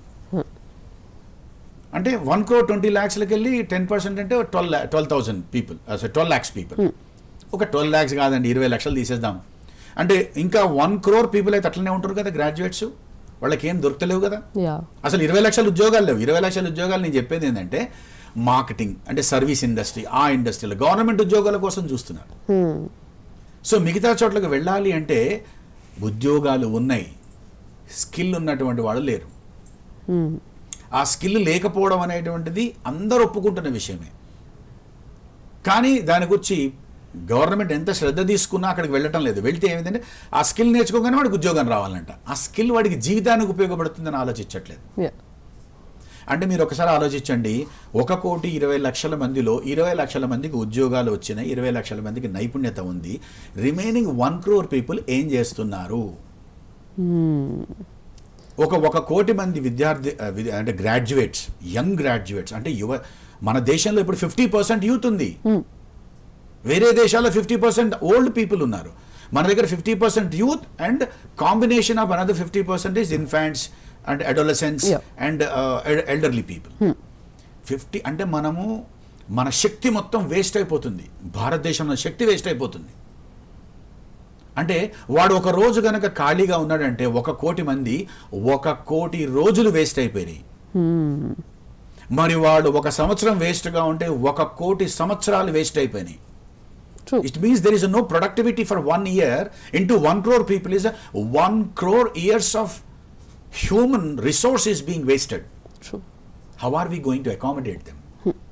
అంటే 1,20,00,000 వెళ్ళి 10% అంటే 12,000 పీపుల్, 12 lakhs పీపుల్. ఒక 12 lakhs కాదండి, 20 లక్షలు తీసేద్దాం అంటే ఇంకా 1 crore పీపుల్ అయితే అట్లనే ఉంటారు కదా గ్రాడ్యుయేట్స్, వాళ్ళకి ఏం దొరకలేవు కదా. అసలు 20 లక్షల ఉద్యోగాలు లేవు. 20 లక్షల ఉద్యోగాలు నేను చెప్పేది ఏంటంటే మార్కెటింగ్ అంటే సర్వీస్ ఇండస్ట్రీ, ఆ ఇండస్ట్రీలో గవర్నమెంట్ ఉద్యోగాల కోసం చూస్తున్నారు. సో మిగతా చోట్లకు వెళ్ళాలి అంటే ఉద్యోగాలు ఉన్నాయి, స్కిల్ ఉన్నటువంటి వాళ్ళు లేరు. ఆ స్కిల్ లేకపోవడం అనేటువంటిది అందరూ ఒప్పుకుంటున్న విషయమే. కానీ దాని గురించి గవర్నమెంట్ ఎంత శ్రద్ధ తీసుకున్నా అక్కడికి వెళ్ళటం లేదు. వెళ్తే ఏమిటంటే ఆ స్కిల్ నేర్చుకోగానే వాడికి ఉద్యోగం రావాలంట, ఆ స్కిల్ వాడికి జీవితానికి ఉపయోగపడుతుందని ఆలోచించట్లేదు. అంటే మీరు ఒకసారి ఆలోచించండి, 1,20,00,000 మందిలో 20 లక్షల మందికి ఉద్యోగాలు వచ్చినాయి, 20 లక్షల మందికి నైపుణ్యత ఉంది. రిమైనింగ్ 1 crore పీపుల్ ఏం చేస్తున్నారు? 1 కోటి మంది విద్యార్థి అంటే గ్రాడ్యుయేట్స్, యంగ్ గ్రాడ్యుయేట్స్ అంటే మన దేశంలో ఇప్పుడు 50% యూత్ ఉంది. వేరే దేశాల్లో 50% ఓల్డ్ పీపుల్ ఉన్నారు. మన దగ్గర 50% youth and combination of another 50% is infants and adolescents and elderly people. 50 అంటే మనము మన శక్తి మొత్తం వేస్ట్ అయిపోతుంది, భారతదేశంలో శక్తి వేస్ట్ అయిపోతుంది. అంటే వాడు ఒక రోజు కనుక ఖాళీగా ఉన్నాడంటే 1 కోటి మంది 1 కోటి రోజులు వేస్ట్ అయిపోయినాయి. మరి వాడు 1 సంవత్సరం వేస్ట్గా ఉంటే 1 కోటి సంవత్సరాలు వేస్ట్ అయిపోయినాయి. It means there is no productivity for 1 year into 1 crore people is 1 crore years of human resources being wasted. True. How are we going to accommodate them?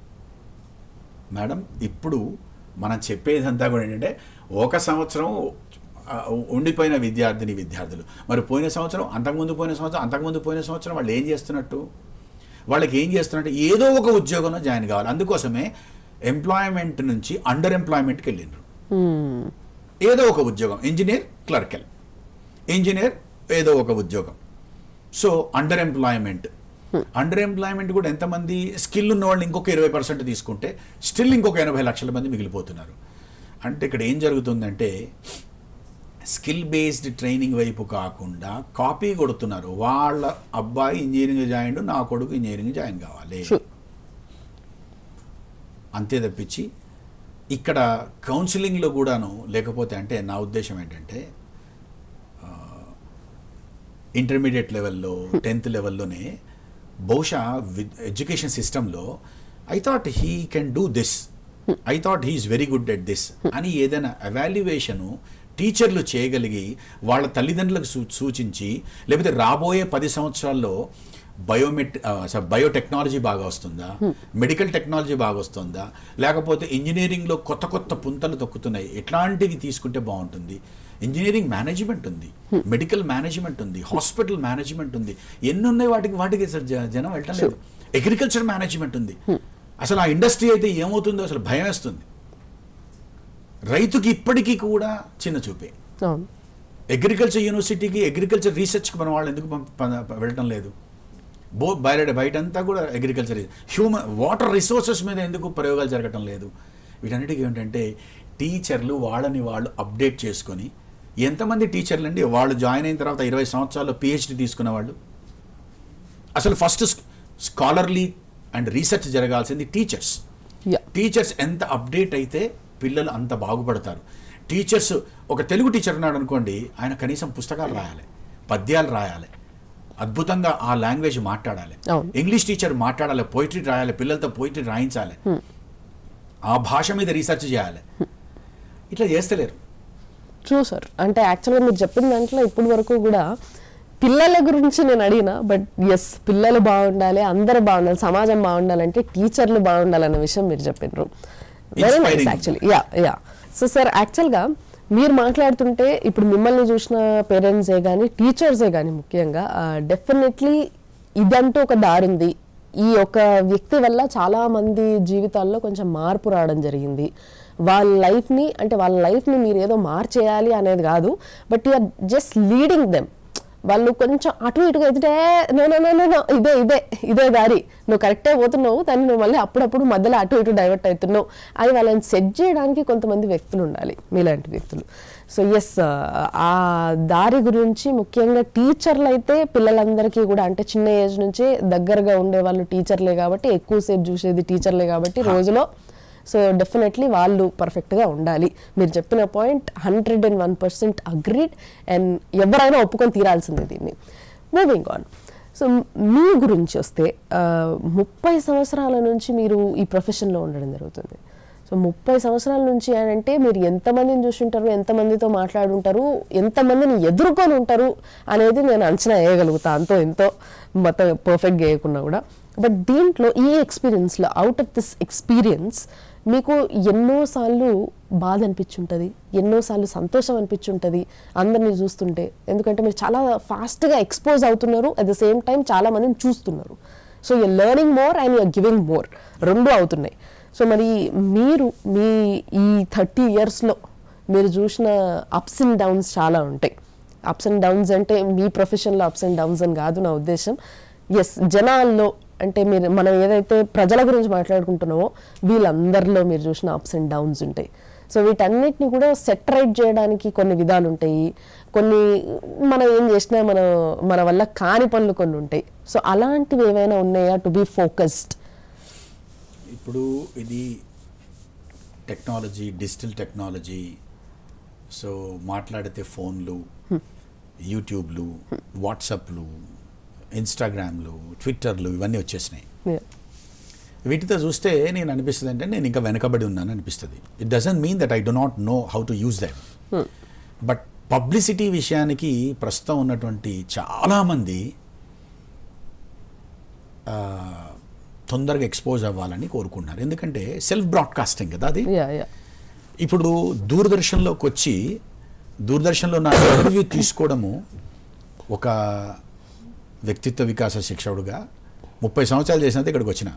Madam, ఇప్పుడు మనం చెప్పేదంతా కూడా ఏంటంటే 1 సంవత్సరం ఉండిపోయిన విద్యార్థులు, మరి పోయిన సంవత్సరం, అంతకుముందు పోయిన సంవత్సరం వాళ్ళు ఏం చేస్తున్నట్టు? వాళ్ళకి ఏం చేస్తున్నట్టు ఏదో ఒక ఉద్యోగంలో జాయిన్ కావాలి. అందుకోసమే ఎంప్లాయ్మెంట్ నుంచి అండర్ ఎంప్లాయ్మెంట్కి వెళ్ళినారు. ఏదో ఒక ఉద్యోగం, ఇంజనీర్, క్లర్కల్, ఇంజనీర్ ఏదో ఒక ఉద్యోగం. సో అండర్ ఎంప్లాయ్మెంట్ కూడా ఎంతమంది స్కిల్ ఉన్న వాళ్ళు ఇంకొక 20% తీసుకుంటే స్టిల్ ఇంకొక 80 లక్షల మంది మిగిలిపోతున్నారు. అంటే ఇక్కడ ఏం జరుగుతుందంటే స్కిల్ బేస్డ్ ట్రైనింగ్ వైపు కాకుండా కాపీ కొడుతున్నారు. వాళ్ళ అబ్బాయి ఇంజనీరింగ్ జాయిన్, నా కొడుకు ఇంజనీరింగ్ జాయిన్ కావాలి, అంతే తప్పించి ఇక్కడ కౌన్సిలింగ్లో కూడాను లేకపోతే, అంటే నా ఉద్దేశం ఏంటంటే ఇంటర్మీడియట్ లెవెల్లో 10th లెవెల్లోనే బహుశా ఎడ్యుకేషన్ సిస్టంలో I thought he can do this, I thought he is very good at this అని ఏదైనా ఎవాల్యుయేషను టీచర్లు చేయగలిగి వాళ్ళ తల్లిదండ్రులకు సూచించి, లేకపోతే రాబోయే 10 సంవత్సరాల్లో బయోటెక్నాలజీ బాగా వస్తుందా, మెడికల్ టెక్నాలజీ బాగా వస్తుందా, లేకపోతే ఇంజనీరింగ్లో కొత్త కొత్త పుంతలు తొక్కుతున్నాయి, ఎట్లాంటివి తీసుకుంటే బాగుంటుంది. ఇంజనీరింగ్ మేనేజ్మెంట్ ఉంది, మెడికల్ మేనేజ్మెంట్ ఉంది, హాస్పిటల్ మేనేజ్మెంట్ ఉంది, ఎన్ని ఉన్నాయి, వాటికి జనం వెళ్ళటం లేదు. అగ్రికల్చర్ మేనేజ్మెంట్ ఉంది. అసలు ఆ ఇండస్ట్రీ అయితే ఏమవుతుందో అసలు భయం వేస్తుంది. రైతుకి ఇప్పటికీ కూడా చిన్న చూపే. అగ్రికల్చర్ యూనివర్సిటీకి అగ్రికల్చర్ రీసెర్చ్కి మన వాళ్ళు ఎందుకు వెళ్ళటం లేదు? బయటంతా కూడా అగ్రికల్చర్, హ్యూమన్ వాటర్ రిసోర్సెస్ మీద ఎందుకు ప్రయోగాలు జరగటం లేదు? వీటన్నిటికీ ఏంటంటే టీచర్లు వాళ్ళని వాళ్ళు అప్డేట్ చేసుకొని, ఎంతమంది టీచర్లు అండి వాళ్ళు జాయిన్ అయిన తర్వాత 20 సంవత్సరాల్లో PhD తీసుకున్న వాళ్ళు? అసలు ఫస్ట్ స్కాలర్లీ అండ్ రీసెర్చ్ జరగాల్సింది టీచర్స్. టీచర్స్ ఎంత అప్డేట్ అయితే పిల్లలు అంత బాగుపడతారు. టీచర్స్, ఒక తెలుగు టీచర్ ఉన్నాడు అనుకోండి, ఆయన కనీసం పుస్తకాలు రాయాలి, పద్యాలు రాయాలి, అద్భుతంగా ఆ లాంగ్వేజ్ మాట్లాడాలి. ఇంగ్లీష్ టీచర్ మాట్లాడాలి, పోయిటరీ రాయాలి, పిల్లలతో పోయిటరీ రాయించాలి, ఆ భాష మీద రీసెర్చ్ చేయాలి. ఇట్లా చేస్తలేరు. True sir. అంటే యాక్చువల్గా మీరు చెప్పిన దాంట్లో ఇప్పటి వరకు కూడా పిల్లల గురించి నేను అడిగినా, బట్ ఎస్, పిల్లలు బాగుండాలి, అందరూ బాగుండాలి, సమాజం బాగుండాలంటే టీచర్లు బాగుండాలన్న విషయం మీరు చెప్పినారు. Very nice actually. Yeah. So sir, యాక్చువల్గా మీరు మాట్లాడుతుంటే ఇప్పుడు మిమ్మల్ని చూసిన పేరెంట్సే కానీ టీచర్సే కానీ ముఖ్యంగా డెఫినెట్లీ ఇదంటూ ఒక దారి ఉంది. ఈ ఒక వ్యక్తి వల్ల చాలా మంది జీవితాల్లో కొంచెం మార్పు రావడం జరిగింది. వాళ్ళ లైఫ్ని మీరు ఏదో మార్చేయాలి అనేది కాదు, but you are just leading them. వాళ్ళు కొంచెం అటు ఇటుగా ఎదుటే నో ఇదే దారి, నువ్వు కరెక్టే పోతున్నావు, దాన్ని నువ్వు మళ్ళీ అప్పుడప్పుడు మధ్యలో అటు ఇటు డైవర్ట్ అవుతున్నావు అని వాళ్ళని సెట్ చేయడానికి కొంతమంది వ్యక్తులు ఉండాలి, మీలాంటి వ్యక్తులు. సో ఎస్, ఆ దారి గురించి ముఖ్యంగా టీచర్లు అయితే పిల్లలందరికీ కూడా, అంటే చిన్న ఏజ్ నుంచే దగ్గరగా ఉండే వాళ్ళు టీచర్లే కాబట్టి, ఎక్కువసేపు చూసేది టీచర్లే కాబట్టి రోజులో, సో డెఫినెట్లీ వాళ్ళు పర్ఫెక్ట్గా ఉండాలి. మీరు చెప్పిన పాయింట్ 101% అగ్రీడ్, అండ్ ఎవరైనా ఒప్పుకొని తీరాల్సిందే దీన్ని. Moving on. సో మీ గురించి వస్తే 30 సంవత్సరాల నుంచి మీరు ఈ ప్రొఫెషన్లో ఉండడం జరుగుతుంది. సో 30 సంవత్సరాల నుంచి అని అంటే మీరు ఎంతమందిని చూసుంటారు, ఎంతమందితో మాట్లాడుంటారు, ఎంతమందిని ఎదుర్కొని ఉంటారు అనేది నేను అంచనా వేయగలుగుతా, అంతో ఎంతో మొత్తం పర్ఫెక్ట్గా వేయకున్నా కూడా. బట్ దీంట్లో ఈ ఎక్స్పీరియన్స్లో, అవుట్ ఆఫ్ దిస్ ఎక్స్పీరియన్స్ మీకు ఎన్నోసార్లు బాధ అనిపించుంటుంది, ఎన్నోసార్లు సంతోషం అనిపించుంటుంది అందరినీ చూస్తుంటే. ఎందుకంటే మీరు చాలా ఫాస్ట్గా ఎక్స్పోజ్ అవుతున్నారు, అట్ ద సేమ్ టైం చాలా మందిని చూస్తున్నారు. So you're learning more and you're giving more, రెండు అవుతున్నాయి. సో మరి మీరు మీ ఈ 30 yearsలో మీరు చూసిన అప్స్ అండ్ డౌన్స్ చాలా ఉంటాయి. అప్స్ అండ్ డౌన్స్ అంటే మీ ప్రొఫెషన్లో అప్స్ అండ్ డౌన్స్ అని కాదు నా ఉద్దేశం. ఎస్, జనాల్లో, అంటే మనం ఏదైతే ప్రజల గురించి మాట్లాడుకుంటున్నామో వీళ్ళందరిలో మీరు చూసిన అప్స్ అండ్ డౌన్స్ ఉంటాయి. సో వీటన్నిటిని కూడా సెటరేట్ చేయడానికి కొన్ని విధాలు ఉంటాయి, కొన్ని మనం ఏం చేసినా మన వల్ల కాని పనులు కొన్ని ఉంటాయి. సో అలాంటివి ఏమైనా ఉన్నాయా టు బీ ఫోకస్డ్? ఇప్పుడు ఇది టెక్నాలజీ, డిజిటల్ టెక్నాలజీ. సో మాట్లాడితే ఫోన్లు, యూట్యూబ్లు, వాట్సాప్లు, ఇన్స్టాగ్రామ్లు, ట్విట్టర్లు ఇవన్నీ వచ్చేసినాయి. వీటితో చూస్తే నేను అనిపిస్తుంది అంటే నేను ఇంకా వెనకబడి ఉన్నాను అనిపిస్తుంది. It doesn't mean that I do not know how to use them. But publicity విషయానికి ప్రస్తుతం ఉన్నటువంటి చాలామంది తొందరగా ఎక్స్పోజ్ అవ్వాలని కోరుకుంటున్నారు. ఎందుకంటే సెల్ఫ్ బ్రాడ్కాస్టింగ్ కదా అది. ఇప్పుడు దూరదర్శన్లోకి వచ్చి దూరదర్శన్లో నా ఇంటర్వ్యూ తీసుకోవడము, ఒక వ్యక్తిత్వ వికాస శిక్షకుడుగా 30 సంవత్సరాలు చేసినంత ఇక్కడికి వచ్చిన,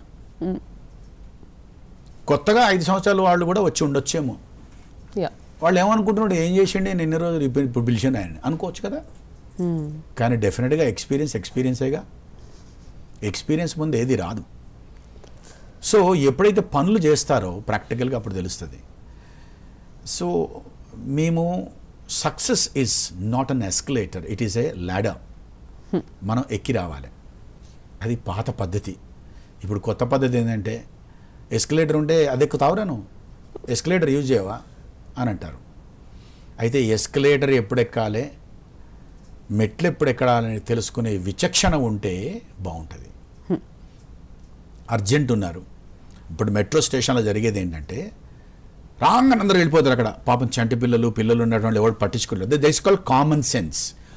కొత్తగా 5 సంవత్సరాల వాళ్ళు కూడా వచ్చి ఉండొచ్చేమో. వాళ్ళు ఏమనుకుంటున్నాడు, ఏం చేసిండే నేను ఎన్ని రోజులు ఇప్పుడు పిలిచాను ఆయన అనుకోవచ్చు కదా. కానీ డెఫినెట్గా ఎక్స్పీరియన్సేగా. ఎక్స్పీరియన్స్ ముందు ఏది రాదు. సో ఎప్పుడైతే పనులు చేస్తారో ప్రాక్టికల్గా అప్పుడు తెలుస్తుంది. సో మేము success is not an escalator, it is a ladder. మనం ఎక్కి రావాలి. అది పాత పద్ధతి. ఇప్పుడు కొత్త పద్ధతి ఏంటంటే ఎస్కలేటర్ ఉంటే అది ఎక్కుతావురా నువ్వు, ఎస్కలేటర్ యూజ్ చేయవా అని అంటారు. అయితే ఎస్కలేటర్ ఎప్పుడు ఎక్కాలి, మెట్లు ఎప్పుడు ఎక్కాలని తెలుసుకునే విచక్షణ ఉంటే బాగుంటుంది. అర్జెంట్ ఉన్నారు. ఇప్పుడు మెట్రో స్టేషన్లో జరిగేది ఏంటంటే రాంగ్ అందరూ వెళ్ళిపోతారు. అక్కడ పాపం చంటి పిల్లలు ఉన్నటువంటి ఎవరు పట్టించుకోలేదు. That is called common sense.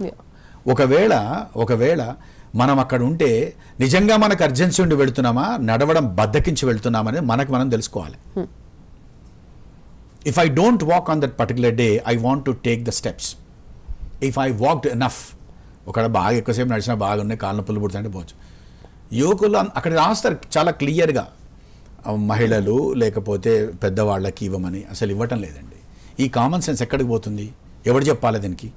ఒకవేళ మనం అక్కడ ఉంటే నిజంగా మనకు అర్జెన్సీ ఉండి వెళుతున్నామా, నడవడం బద్దకించి వెళ్తున్నామని మనం తెలుసుకోవాలి. If I don't walk on that particular day, I want to take the steps. If I walked enough, ఒకవేళ బాగా ఎక్కువసేపు నడిచినా బాగున్నాయి, కాళ్ళ నొప్పులు పుడుతుంటే పోవచ్చు. యువకులు అక్కడ రాస్తారు చాలా క్లియర్గా, మహిళలు లేకపోతే పెద్దవాళ్ళకి ఇవ్వమని. అసలు ఇవ్వటం లేదండి. ఈ కామన్ సెన్స్ ఎక్కడికి పోతుంది? ఎవడు చెప్పాలి దీనికి?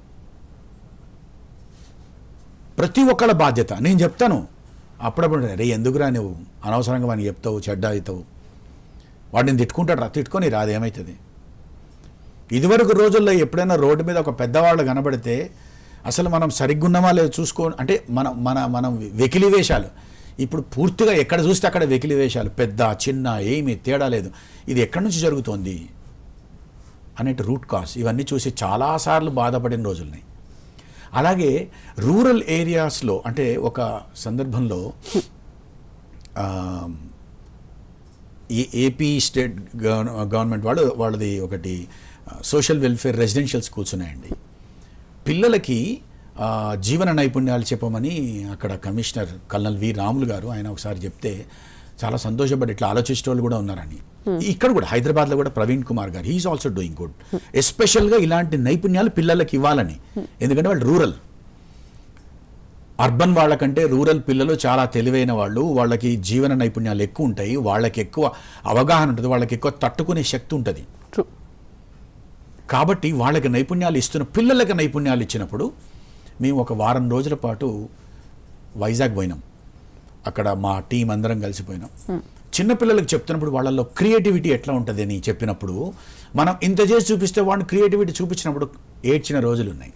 ప్రతి ఒక్కళ్ళ బాధ్యత. నేను చెప్తాను అప్పుడప్పుడు, రే ఎందుకురా నువ్వు అనవసరంగా వాడిని చెప్తావు, చెడ్డ అవుతావు, వాడిని తిట్టుకుంటాడు రా, తిట్టుకొని రాదు ఏమవుతుంది. ఇదివరకు రోజుల్లో ఎప్పుడైనా రోడ్డు మీద ఒక పెద్దవాళ్ళు కనబడితే అసలు మనం సరిగ్గున్నామా లేదో అంటే మనం వెకిలి వేషాలు. ఇప్పుడు పూర్తిగా ఎక్కడ చూస్తే అక్కడ వెకిలి వేషాలు, పెద్ద చిన్న ఏమీ తేడా లేదు. ఇది ఎక్కడి నుంచి జరుగుతోంది అనేటి రూట్ కాజ్ ఇవన్నీ చూసి చాలాసార్లు బాధపడిన రోజులున్నాయి. అలాగే రూరల్ ఏరియాస్లో అంటే ఒక సందర్భంలో ఏపీ స్టేట్ గవర్నమెంట్ వాళ్ళది ఒకటి సోషల్ వెల్ఫేర్ రెసిడెన్షియల్ స్కూల్స్ ఉన్నాయండి. పిల్లలకి జీవన నైపుణ్యాలు చెప్పమని అక్కడ కమిషనర్ కల్నల్ వి రాములు గారు ఆయన ఒకసారి చెప్తే చాలా సంతోషపడి ఇట్లా ఆలోచించే వాళ్ళు కూడా ఉన్నారని. ఇక్కడ కూడా హైదరాబాద్లో కూడా ప్రవీణ్ కుమార్ గారు హీఈస్ ఆల్సో డూయింగ్ గుడ్. ఎస్పెషల్గా ఇలాంటి నైపుణ్యాలు పిల్లలకి ఇవ్వాలని. ఎందుకంటే వాళ్ళు రూరల్, అర్బన్ వాళ్ళకంటే రూరల్ పిల్లలు చాలా తెలివైన వాళ్ళు, వాళ్ళకి జీవన నైపుణ్యాలు ఎక్కువ ఉంటాయి, వాళ్ళకి ఎక్కువ అవగాహన ఉంటుంది, వాళ్ళకి ఎక్కువ తట్టుకునే శక్తి ఉంటుంది. కాబట్టి వాళ్ళకి నైపుణ్యాలు ఇస్తున్న పిల్లలకి నైపుణ్యాలు ఇచ్చినప్పుడు మేము ఒక వారం రోజుల పాటు వైజాగ్ పోయినాం. అక్కడ మా టీం అందరం కలిసిపోయినాం. చిన్నపిల్లలకు చెప్తున్నప్పుడు వాళ్ళల్లో క్రియేటివిటీ ఎట్లా ఉంటుంది అని చెప్పినప్పుడు మనం ఇంత చేసి చూపిస్తే వాడిని క్రియేటివిటీ చూపించినప్పుడు ఏడ్చిన రోజులు ఉన్నాయి.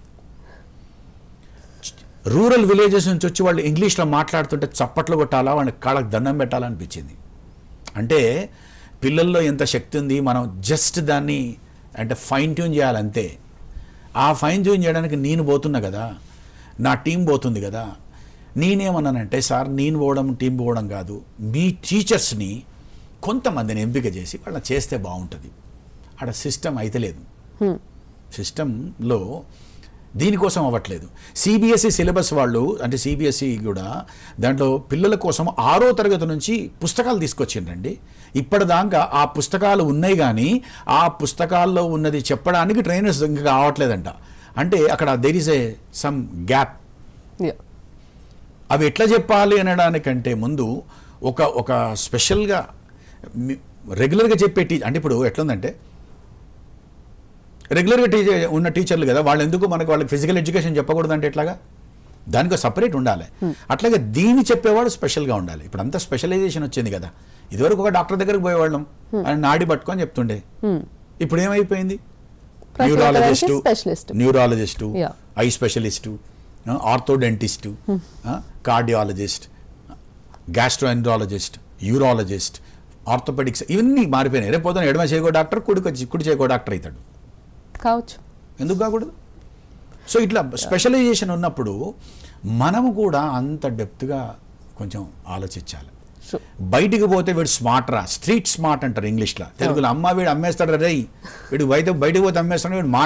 రూరల్ విలేజెస్ నుంచి వచ్చి వాళ్ళు ఇంగ్లీష్లో మాట్లాడుతుంటే చప్పట్లు కొట్టాలా, వాళ్ళకి కాళ్ళకి దండం పెట్టాలనిపించింది. అంటే పిల్లల్లో ఎంత శక్తి ఉంది, మనం జస్ట్ దాన్ని అంటే ఫైన్ ట్యూన్ చేయాలంతే. ఆ ఫైన్ ట్యూన్ చేయడానికి నేను పోతున్నా కదా, నా టీం పోతుంది కదా. నేనేమన్నానంటే, సార్ నేను పోవడం టీం పోవడం కాదు, మీ టీచర్స్ని కొంతమందిని ఎంపిక చేసి వాళ్ళని చేస్తే బాగుంటుంది. అక్కడ సిస్టమ్ అయితే లేదు, సిస్టంలో దీనికోసం అవ్వట్లేదు. సిబిఎస్ఈ సిలబస్ వాళ్ళు అంటే సిబిఎస్ఈ కూడా దాంట్లో పిల్లల కోసం 6వ తరగతి నుంచి పుస్తకాలు తీసుకొచ్చిండ్రండి. ఇప్పటిదాకా ఆ పుస్తకాలు ఉన్నాయి కానీ ఆ పుస్తకాల్లో ఉన్నది చెప్పడానికి ట్రైనర్స్ ఇంకా కావట్లేదంట. అంటే అక్కడ there is a some gap. అవి ఎట్లా చెప్పాలి అనడానికంటే ముందు ఒక స్పెషల్గా రెగ్యులర్గా చెప్పే అంటే ఇప్పుడు ఎట్లుందంటే రెగ్యులర్గా ఉన్న టీచర్లు కదా, వాళ్ళు ఎందుకు వాళ్ళకి ఫిజికల్ ఎడ్యుకేషన్ చెప్పకూడదు అంటే ఎట్లాగా? దానికి సపరేట్ ఉండాలి. అట్లాగే దీన్ని చెప్పేవాడు స్పెషల్గా ఉండాలి. ఇప్పుడు అంతా స్పెషలైజేషన్ వచ్చింది కదా. ఇదివరకు ఒక డాక్టర్ దగ్గరికి పోయేవాళ్ళం, ఆయన నాడి పట్టుకొని చెప్తుండే. ఇప్పుడు ఏమైపోయింది? Neurologist, eye specialist, orthodontist, cardiologist, gastroenterologist, urologist, orthopedics ఇవన్నీ మారిపోయినాయి. రేపు పొద్దున ఎడమ చేయకో డాక్టర్, కుడి చేయకో డాక్టర్ అవుతాడు కావచ్చు. ఎందుకు కాకూడదు? సో ఇట్లా స్పెషలైజేషన్ ఉన్నప్పుడు మనము కూడా అంత డెప్త్గా కొంచెం ఆలోచించాలి. బయటికి పోతే వీడు స్మార్ట్ రా, స్ట్రీట్ స్మార్ట్ అంటారు ఇంగ్లీష్లో. తెలుగులో అమ్మ వీడు అమ్మేస్తాడు రే, వీడు బయటకు పోతే అమ్మేస్తాడు, వీడు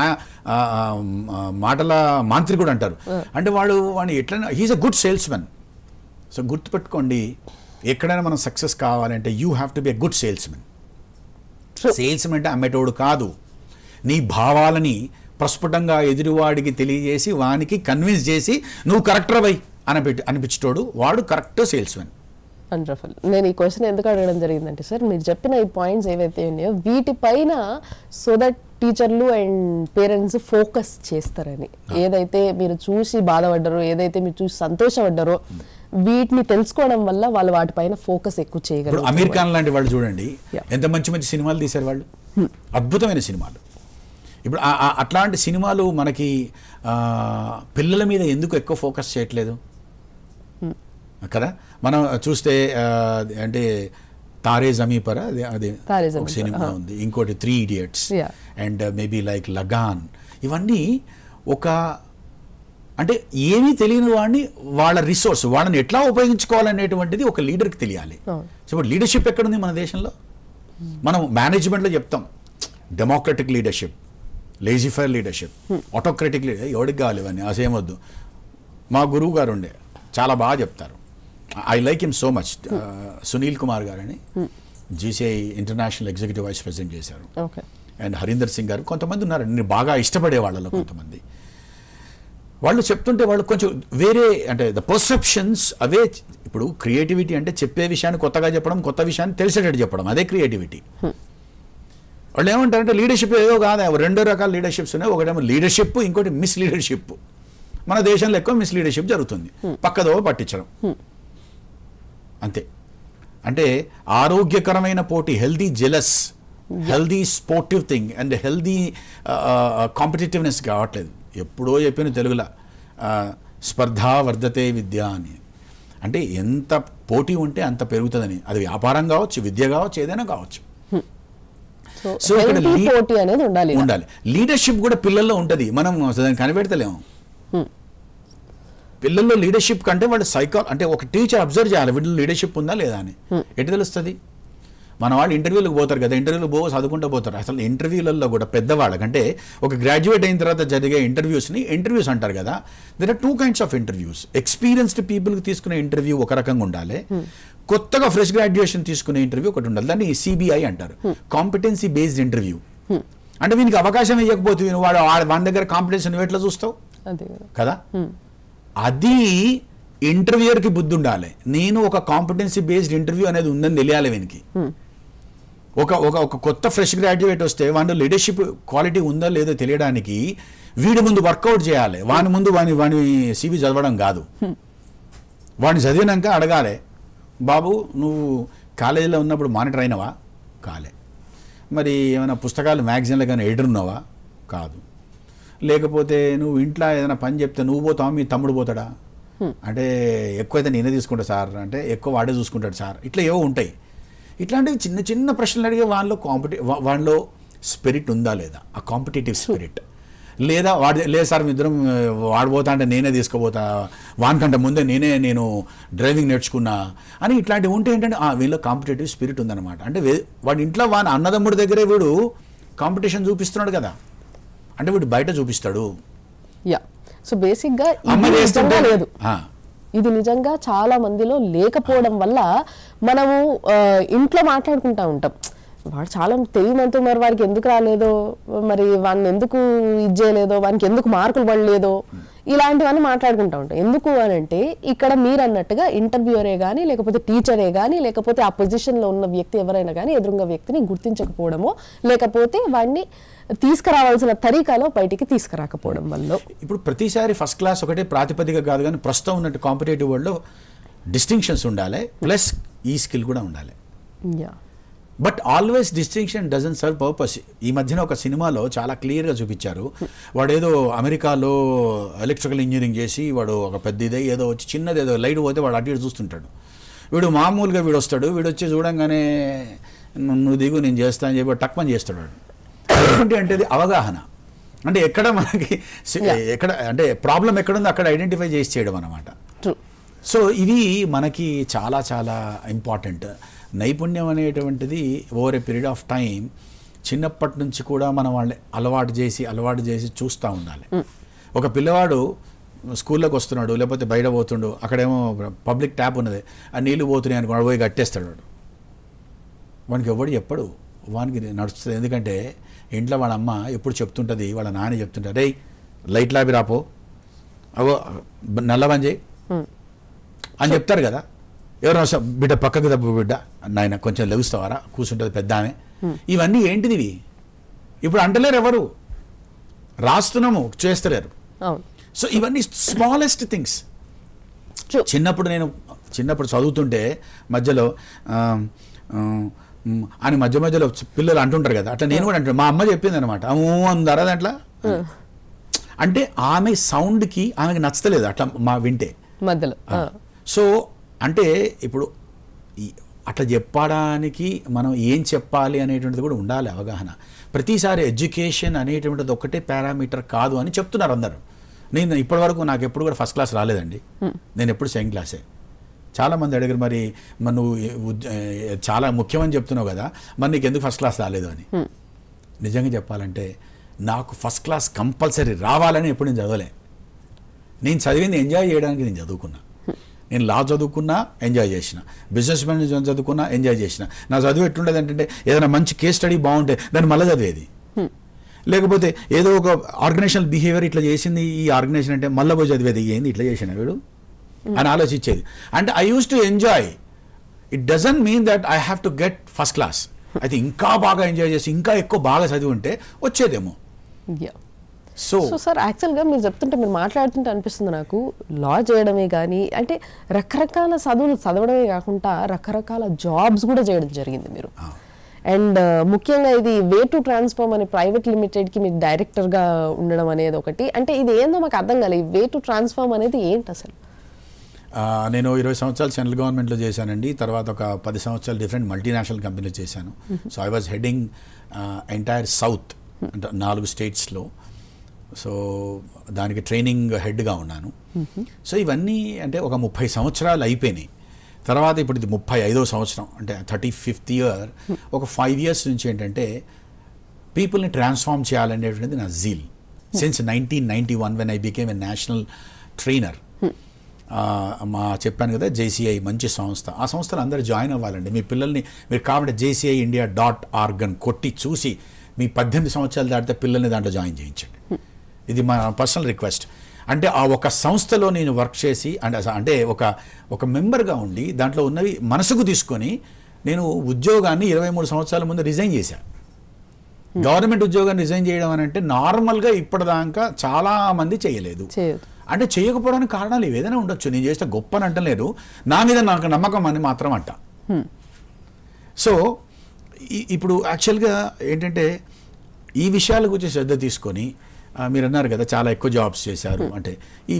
మాటల మాంత్రికుడు అంటారు. అంటే వాడిని ఎట్లా he is a good salesman. So గుర్తుపెట్టుకోండి, ఎక్కడైనా మనం సక్సెస్ కావాలంటే you have to be a good salesman. Salesman అంటే అమ్మేటోడు కాదు, నీ భావాలని ప్రస్ఫుటంగా ఎదురువాడికి తెలియజేసి వానికి కన్విన్స్ చేసి నువ్వు కరెక్టర్ వై అనిపించేటోడు వాడు కరెక్ట్ సేల్స్మెన్. వండర్ఫుల్. నేను ఈ క్వశ్చన్ ఎందుకు అడగడం జరిగిందంటే సార్, మీరు చెప్పిన ఈ పాయింట్స్ ఏవైతే ఉన్నాయో వీటిపైన సో దట్ టీచర్లు అండ్ పేరెంట్స్ ఫోకస్ చేస్తారని. ఏదైతే మీరు చూసి బాధపడ్డారో, ఏదైతే మీరు చూసి సంతోషపడ్డారో, వీటిని తెలుసుకోవడం వల్ల వాళ్ళు వాటిపైన ఫోకస్ ఎక్కువ చేయగలరు. అమీర్ ఖాన్ లాంటి వాళ్ళు చూడండి, ఎంత మంచి మంచి సినిమాలు తీశారు వాళ్ళు, అద్భుతమైన సినిమాలు. ఇప్పుడు అట్లాంటి సినిమాలు మనకి పిల్లల మీద ఎందుకు ఎక్కువ ఫోకస్ చేయట్లేదు కదా? మనం చూస్తే అంటే తారే జమీ పర్ అది ఒక సినిమా ఉంది, ఇంకోటి 3 Idiots and maybe like Lagaan. ఇవన్నీ ఒక అంటే ఏమీ తెలియని వాడిని వాళ్ళ రిసోర్స్ వాళ్ళని ఎట్లా ఉపయోగించుకోవాలనేటువంటిది ఒక లీడర్కి తెలియాలి. సో ఇప్పుడు లీడర్షిప్ ఎక్కడుంది మన దేశంలో? మనం మేనేజ్మెంట్లో చెప్తాం democratic leadership, laissez-faire leadership, autocratic leader. ఎవరికి కావాలి ఇవన్నీ? అసేమొద్దు. మా గురువు గారు ఉండే చాలా బాగా చెప్తారు. I like him so much. Sunil Kumar గారు అని JCI international executive vice president చేశారు. అండ్ హరీందర్ సింగ్ గారు, కొంతమంది ఉన్నారు నేను బాగా ఇష్టపడే వాళ్ళలో కొంతమంది. వాళ్ళు చెప్తుంటే వాళ్ళు కొంచెం వేరే అంటే ద పర్సెప్షన్స్ అవే. ఇప్పుడు క్రియేటివిటీ అంటే చెప్పే విషయాన్ని కొత్తగా చెప్పడం, కొత్త విషయాన్ని తెలిసేటట్టు చెప్పడం, అదే క్రియేటివిటీ. వాళ్ళు ఏమంటారంటే లీడర్షిప్ ఏదో కాదు, 2 రకాల లీడర్షిప్స్ ఉన్నాయి. ఒకటేమో లీడర్షిప్, ఇంకోటి మిస్ లీడర్షిప్. మన దేశంలో ఎక్కువ మిస్ లీడర్షిప్ జరుగుతుంది, పక్కదో పట్టించడం అంతే. అంటే ఆరోగ్యకరమైన పోటీ, healthy jealous, healthy sportive thing and healthy competitiveness కావట్లేదు. ఎప్పుడో చెప్పిన తెలుగులో స్పర్ధా వర్ధతే విద్య అని. అంటే ఎంత పోటీ ఉంటే అంత పెరుగుతుందని. అది వ్యాపారం కావచ్చు, విద్య కావచ్చు, ఏదైనా కావచ్చు. సో ఇక్కడ ఉండాలి. లీడర్షిప్ కూడా పిల్లల్లో ఉంటుంది, మనం దాన్ని కనిపెడతలేము. పిల్లల్లో లీడర్షిప్ కంటే వాళ్ళు అంటే ఒక టీచర్ అబ్జర్వ్ చేయాలి వీళ్ళు లీడర్షిప్ ఉందా లేదా అని. ఎటు తెలుస్తుంది? మన వాళ్ళు ఇంటర్వ్యూలకు పోతారు కదా, ఇంటర్వ్యూలకు చదువుకుంటూ పోతారు. అసలు ఇంటర్వ్యూలలో కూడా పెద్దవాళ్ళకంటే ఒక గ్రాడ్యుయేట్ అయిన తర్వాత జరిగే ఇంటర్వ్యూస్ అంటారు కదా. There are 2 kinds of interviews. Experienced పీపుల్కి తీసుకునే ఇంటర్వ్యూ ఒక రకంగా ఉండాలి, కొత్తగా ఫ్రెష్ గ్రాడ్యుయేషన్ తీసుకునే ఇంటర్వ్యూ ఒకటి ఉండాలి. దాన్ని CBI అంటారు, కాంపిటెన్సీ బేస్డ్ ఇంటర్వ్యూ. అంటే వీనికి అవకాశం ఇవ్వకపోతే వాడు వాడి దగ్గర కాంపిటెన్సీ నువ్వు ఎట్లా చూస్తావు కదా. అది ఇంటర్వ్యూయర్కి బుద్ధి ఉండాలి. నేను ఒక కాంపిటెన్సీ బేస్డ్ ఇంటర్వ్యూ అనేది ఉందని తెలియాలి వీనికి. ఒక కొత్త ఫ్రెష్ గ్రాడ్యుయేట్ వస్తే వాడిలో లీడర్షిప్ క్వాలిటీ ఉందా లేదో తెలియడానికి వీడి ముందు వర్కౌట్ చేయాలి. వాని ముందు వాని CV చదవడం కాదు. వాడిని చదివినాక అడగాలి, బాబు నువ్వు కాలేజీలో ఉన్నప్పుడు మానిటర్ అయినవా? కాలే. మరి ఏమైనా పుస్తకాలు మ్యాగజైన్లో కానీ ఎడిటర్ ఉన్నావా? కాదు. లేకపోతే నువ్వు ఇంట్లో ఏదైనా పని చెప్తే నువ్వు పోతావా, మీ తమ్ముడు పోతాడా? అంటే ఎక్కువైతే నేనే తీసుకుంటా సార్ అంటే, ఎక్కువ వాడే చూసుకుంటాడు సార్. ఇట్లా ఏవో ఉంటాయి. ఇట్లాంటివి చిన్న చిన్న ప్రశ్నలు అడిగే వాళ్ళలో స్పిరిట్ ఉందా లేదా, ఆ కాంపిటేటివ్ స్పిరిట్ లేదా లేదు సార్ మీ ఇద్దరం వాడిపోతా అంటే నేనే తీసుకుపోతా, వానికంటే ముందే నేను డ్రైవింగ్ నేర్చుకున్నా అని ఇట్లాంటివి ఉంటే ఏంటంటే వీళ్ళలో కాంపిటేటివ్ స్పిరిట్ ఉందన్నమాట. అంటే వాడి ఇంట్లో వాని అన్నదమ్ముడి దగ్గరే వీడు కాంపిటీషన్ చూపిస్తున్నాడు కదా, అంటే వీడు బయట చూపిస్తాడు. సో బేసిక్గా లేదు, ఇది నిజంగా చాలా మందిలో లేకపోవడం వల్ల మనము ఇంట్లో మాట్లాడుకుంటా ఉంటాం, వాడు చాలా తెలియనంత మరి వాడికి ఎందుకు రాలేదో, మరి వాడిని ఎందుకు ఇది చేయలేదో, వానికి ఎందుకు మార్కులు పడలేదో, ఇలాంటివన్నీ మాట్లాడుకుంటూ ఉంటాం. ఎందుకు అని అంటే ఇక్కడ మీరు అన్నట్టుగా ఇంటర్వ్యూరే కానీ లేకపోతే టీచరే కానీ లేకపోతే ఆ పొజిషన్లో ఉన్న వ్యక్తి ఎవరైనా కానీ ఎదురుంగ వ్యక్తిని గుర్తించకపోవడమో లేకపోతే వాడిని తీసుకురావాల్సిన తరీకాలో బయటికి తీసుకురాకపోవడం వల్ల. ఇప్పుడు ప్రతిసారి ఫస్ట్ క్లాస్ ఒకటే ప్రాతిపదిక కాదు, కానీ ప్రస్తుతం ఉన్నట్టు కాంపిటేటివ్ వరల్డ్లో డిస్టింక్షన్స్ ఉండాలి, ప్లస్ ఈ స్కిల్ కూడా ఉండాలి. But always distinction doesn't serve purpose. ఈ మధ్యన ఒక సినిమాలో చాలా క్లియర్గా చూపించారు, వాడు ఏదో అమెరికాలో ఎలక్ట్రికల్ ఇంజనీరింగ్ చేసి వాడు ఒక పెద్ద ఏదో వచ్చి చిన్నది ఏదో లైట్ పోతే వాడు అటు ఇటు చూస్తుంటాడు. వీడు మామూలుగా వీడు వస్తాడు, వీడు వచ్చి చూడంగానే నువ్వు దిగు నేను చేస్తా అని చెప్పి టక్మని చేస్తాడు వాడు. అంటే అది అవగాహన, అంటే ఎక్కడ మనకి ఎక్కడ అంటే ప్రాబ్లం ఎక్కడుందో అక్కడ ఐడెంటిఫై చేసి చేయడం అన్నమాట. సో ఇవి మనకి చాలా చాలా ఇంపార్టెంట్. నైపుణ్యం అనేటువంటిది over a period of time చిన్నప్పటి నుంచి కూడా మనం వాళ్ళని అలవాటు చేసి చూస్తూ ఉండాలి. ఒక పిల్లవాడు స్కూల్లోకి వస్తున్నాడు లేకపోతే బయట పోతుండు, అక్కడేమో పబ్లిక్ ట్యాప్ ఉన్నది, ఆ నీళ్ళు పోతున్నాయి అనుకో పోయి కట్టేస్తాడు వాడు. వానికి ఎవడు చెప్పడు, వానికి నడుస్తుంది. ఎందుకంటే ఇంట్లో వాళ్ళ అమ్మ ఎప్పుడు చెప్తుంటుంది, వాళ్ళ నాన్న చెప్తుంటారు, రేయ్ లైట్ లాబి రాపో, అవో నల్ల బంద్ చేయి అని చెప్తారు కదా. ఎవరు బిడ్డ పక్కకు తప్పు బిడ్డ నాయన కొంచెం లెగుస్తావారా, కూర్చుంటుంది పెద్ద ఆమె. ఇవన్నీ ఏంటిది? ఇవి ఇప్పుడు అంటలేరు, ఎవరు రాస్తున్నాము చేస్తలేరు. సో ఇవన్నీ స్మాలెస్ట్ థింగ్స్. చిన్నప్పుడు చదువుతుంటే మధ్యలో అని మధ్య మధ్యలో పిల్లలు అంటుంటారు కదా, అట్లా నేను కూడా అంటాను. మా అమ్మ చెప్పింది అనమాట, అందరా దాంట్లో అంటే ఆమె సౌండ్కి ఆమెకి నచ్చలేదు అట్లా మా వింటే మధ్యలో. సో అంటే ఇప్పుడు అట్లా చెప్పడానికి మనం ఏం చెప్పాలి అనేటువంటిది కూడా ఉండాలి అవగాహన. ప్రతిసారి ఎడ్యుకేషన్ అనేటువంటిది ఒకటే పారామీటర్ కాదు అని చెప్తున్నారు అందరూ. నేను ఇప్పటివరకు నాకు ఎప్పుడు కూడా ఫస్ట్ క్లాస్ రాలేదండి, నేను ఎప్పుడు సెకండ్ క్లాసే. చాలామంది అడిగారు, మరి నువ్వు చాలా ముఖ్యమని చెప్తున్నావు కదా, మరి నీకు ఎందుకు ఫస్ట్ క్లాస్ రాలేదు అని. నిజంగా చెప్పాలంటే నాకు ఫస్ట్ క్లాస్ కంపల్సరీ రావాలని ఎప్పుడు నేను చదవలే. నేను చదివింది ఎంజాయ్ చేయడానికి నేను చదువుకున్నా. నేను లా చదువుకున్నా ఎంజాయ్ చేసిన, బిజినెస్ మేనేజ్మెంట్ చదువుకున్నా ఎంజాయ్ చేసిన. నా చదువు ఎట్లుండేది అంటే ఏదైనా మంచి కేస్ స్టడీ బాగుంటే దాన్ని మళ్ళీ చదివేది, లేకపోతే ఏదో ఒక ఆర్గనైజేషనల్ బిహేవియర్ ఇట్లా చేసింది ఈ ఆర్గనైజేషన్ అంటే మళ్ళీ పోయి చదివేది, ఏంది ఇట్లా చేసిన వీడు అని ఆలోచించేది. అంటే I use to enjoy. It doesn't mean that I have to get first class. అయితే ఇంకా బాగా ఎంజాయ్ చేసి ఇంకా ఎక్కువ బాగా చదివి ఉంటే వచ్చేదేమో. సో సార్, యాక్చువల్గా మీరు చెప్తుంటే, మీరు మాట్లాడుతుంటే అనిపిస్తుంది నాకు, లా చేయడమే కానీ అంటే రకరకాల చదువులు చదవడమే కాకుండా రకరకాల జాబ్స్ కూడా చేయడం జరిగింది మీరు. అండ్ ముఖ్యంగా ఇది వే టు ట్రాన్స్ఫార్మ్ అనే ప్రైవేట్ లిమిటెడ్కి మీకు డైరెక్టర్గా ఉండడం అనేది ఒకటి. అంటే ఇది ఏందో మాకు అర్థం కాలేదు, వే టు ట్రాన్స్ఫార్మ్ అనేది ఏంటి అసలు? నేను 20 సంవత్సరాలు సెంట్రల్ గవర్నమెంట్లో చేశానండి. తర్వాత ఒక 10 సంవత్సరాలు డిఫరెంట్ మల్టీనేషనల్ కంపెనీలో చేశాను. So I was heading entire south, అంటే 4 స్టేట్స్లో. సో దానికి ట్రైనింగ్ హెడ్గా ఉన్నాను. సో ఇవన్నీ అంటే ఒక 30 సంవత్సరాలు అయిపోయినాయి. తర్వాత ఇప్పుడు ఇది 35వ సంవత్సరం, అంటే 35th ఇయర్. ఒక 5 years నుంచి ఏంటంటే పీపుల్ని ట్రాన్స్ఫార్మ్ చేయాలనేటువంటిది నా zeal. Since 1991 when I became a national trainer. చెప్పాను కదా, JCI మంచి సంస్థ. ఆ సంస్థలో అందరూ జాయిన్ అవ్వాలండి. మీ పిల్లల్ని మీరు కాబట్టి JCIindia.org అని కొట్టి చూసి మీ 18 సంవత్సరాలు దాటితే పిల్లల్ని దాంట్లో జాయిన్ చేయించండి. ఇది మా పర్సనల్ రిక్వెస్ట్. అంటే ఆ ఒక సంస్థలో నేను వర్క్ చేసి అంటే ఒక మెంబర్గా ఉండి దాంట్లో ఉన్నవి మనసుకు తీసుకొని నేను ఉద్యోగాన్ని 23 సంవత్సరాల ముందు రిజైన్ చేశాను. గవర్నమెంట్ ఉద్యోగాన్ని రిజైన్ చేయడం అని అంటే నార్మల్గా ఇప్పటిదాకా చాలా మంది చేయలేదు. అంటే చేయకపోవడానికి కారణాలు ఏదైనా ఉండొచ్చు, నేను చేస్తే గొప్ప అని అంటలేదు, నా మీద నాకు నమ్మకం అని మాత్రం అంట. సో ఇప్పుడు యాక్చువల్గా ఏంటంటే ఈ విషయాల గురించి శ్రద్ధ తీసుకొని మీరు అన్నారు కదా చాలా ఎక్కువ జాబ్స్ చేశారు అంటే, ఈ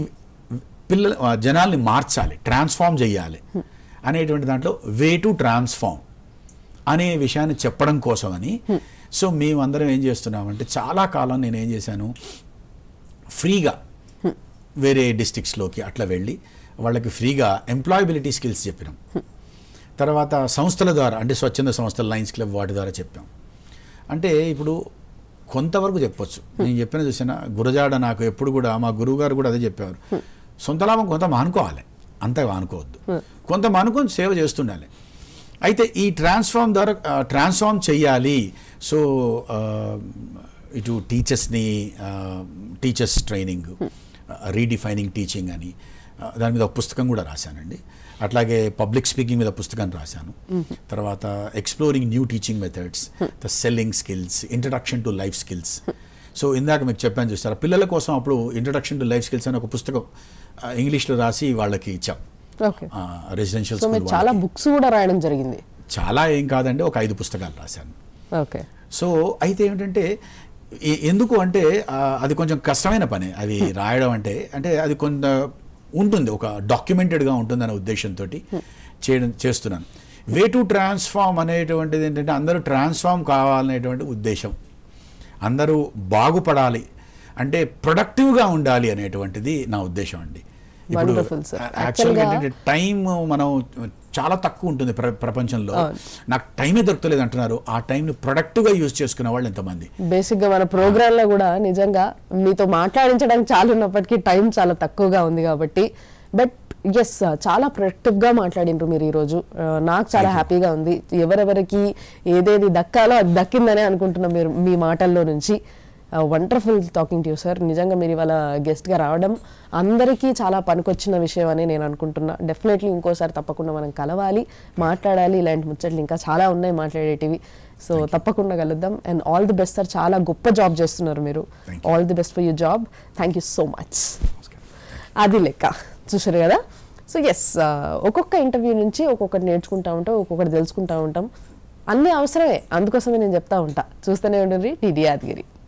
జనాల్ని మార్చాలి, ట్రాన్స్ఫార్మ్ చేయాలి అనేటువంటి దాంట్లో వే టు ట్రాన్స్ఫార్మ్ అనే విషయాన్ని చెప్పడం కోసమని. సో మేమందరం ఏం చేస్తున్నామంటే చాలా కాలం నేను ఏం చేశాను, ఫ్రీగా వేరే డిస్ట్రిక్ట్స్లోకి అట్లా వెళ్ళి వాళ్ళకి ఫ్రీగా ఎంప్లాయబిలిటీ స్కిల్స్ చెప్పినాం. తర్వాత సంస్థల ద్వారా అంటే స్వచ్ఛంద సంస్థల, లయన్స్ క్లబ్, వాటి ద్వారా చెప్పాం. అంటే ఇప్పుడు కొంతవరకు చెప్పొచ్చు. నేను చెప్పిన చూసిన గురజాడ నాకు ఎప్పుడు కూడా మా గురువుగారు కూడా అదే చెప్పేవారు, సొంత లాభం కొంత మానుకోవాలి, అంతగా మానుకోవద్దు, కొంత మానుకొని సేవ చేస్తుండాలి. అయితే ఈ ట్రాన్స్ఫార్మ్ చెయ్యాలి. సో ఇటు టీచర్స్ ట్రైనింగ్, రీడిఫైనింగ్ టీచింగ్ అని దాని మీద ఒక పుస్తకం కూడా రాశానండి. అట్లాగే పబ్లిక్ స్పీకింగ్ మీద పుస్తకం రాశాను. తర్వాత exploring new teaching methods, the selling skills, introduction to life skills. So ఇందాక మీకు చెప్పాను చూస్తారా, పిల్లల కోసం అప్పుడు ఇంట్రడక్షన్ టు లైఫ్ స్కిల్స్ అని ఒక పుస్తకం ఇంగ్లీష్లో రాసి వాళ్ళకి ఇచ్చాం. Residential school. చాలా బుక్స్ కూడా రాయడం జరిగింది. చాలా ఏం కాదండి, ఒక 5 పుస్తకాలు రాశాను. ఓకే. సో అయితే ఏమిటంటే ఎందుకు అంటే అది కొంచెం కష్టమైన పని అవి రాయడం అంటే అది కొంత ఉంటుంది, ఒక డాక్యుమెంటెడ్గా ఉంటుంది అనే ఉద్దేశంతో చేస్తున్నాను. వే టు ట్రాన్స్ఫార్మ్ అనేటువంటిది ఏంటంటే అందరూ ట్రాన్స్ఫార్మ్ కావాలనేటువంటి ఉద్దేశం, అందరూ బాగుపడాలి అంటే ప్రొడక్టివ్గా ఉండాలి అనేటువంటిది నా ఉద్దేశం అండి. ఇప్పుడు యాక్చువల్గా ఏంటంటే టైం మనం చాలా తక్కువ ఉంటుంది ప్రపంచంలో, నాకు టైమే దొరకలేదు అంటున్నారు. ఆ టైంని ప్రొడక్టివ్గా యూజ్ చేసుకునే వాళ్ళు ఎంతమంది? బేసిక్గా మన ప్రోగ్రాంలో కూడా నిజంగా మీతో మాట్లాడించడానికి చాలా ఉన్నప్పటికీ టైం చాలా తక్కువగా ఉంది కాబట్టి, బట్ ఎస్ చాలా ప్రొడక్టివ్గా మాట్లాడినారు మీరు ఈరోజు. నాకు చాలా హ్యాపీగా ఉంది. ఎవరెవరికి ఏదేది దక్కాలో అది దక్కిందనే అనుకుంటున్నాం మీరు మీ మాటల్లో నుంచి. Wonderful talking to you sir. నిజంగా మీరు ఇవాళ గెస్ట్గా రావడం అందరికీ చాలా పనికొచ్చిన విషయం అని నేను అనుకుంటున్నా. డెఫినెట్లీ ఇంకోసారి తప్పకుండా మనం కలవాలి, మాట్లాడాలి. ఇలాంటి ముచ్చట్లు ఇంకా చాలా ఉన్నాయి మాట్లాడేటివి. సో తప్పకుండా కలుద్దాం. And all the best sir. చాలా గొప్ప జాబ్ చేస్తున్నారు మీరు. All the best for your job. Thank you so much. అది లెక్క చూసారు కదా. సో ఎస్, ఒక్కొక్క ఇంటర్వ్యూ నుంచి ఒక్కొక్కటి నేర్చుకుంటూ ఉంటాం, ఒక్కొక్కటి తెలుసుకుంటూ ఉంటాం. అన్నీ అవసరమే, అందుకోసమే నేను చెప్తా ఉంటా. చూస్తూనే ఉండండి టీడీ యాదగిరి.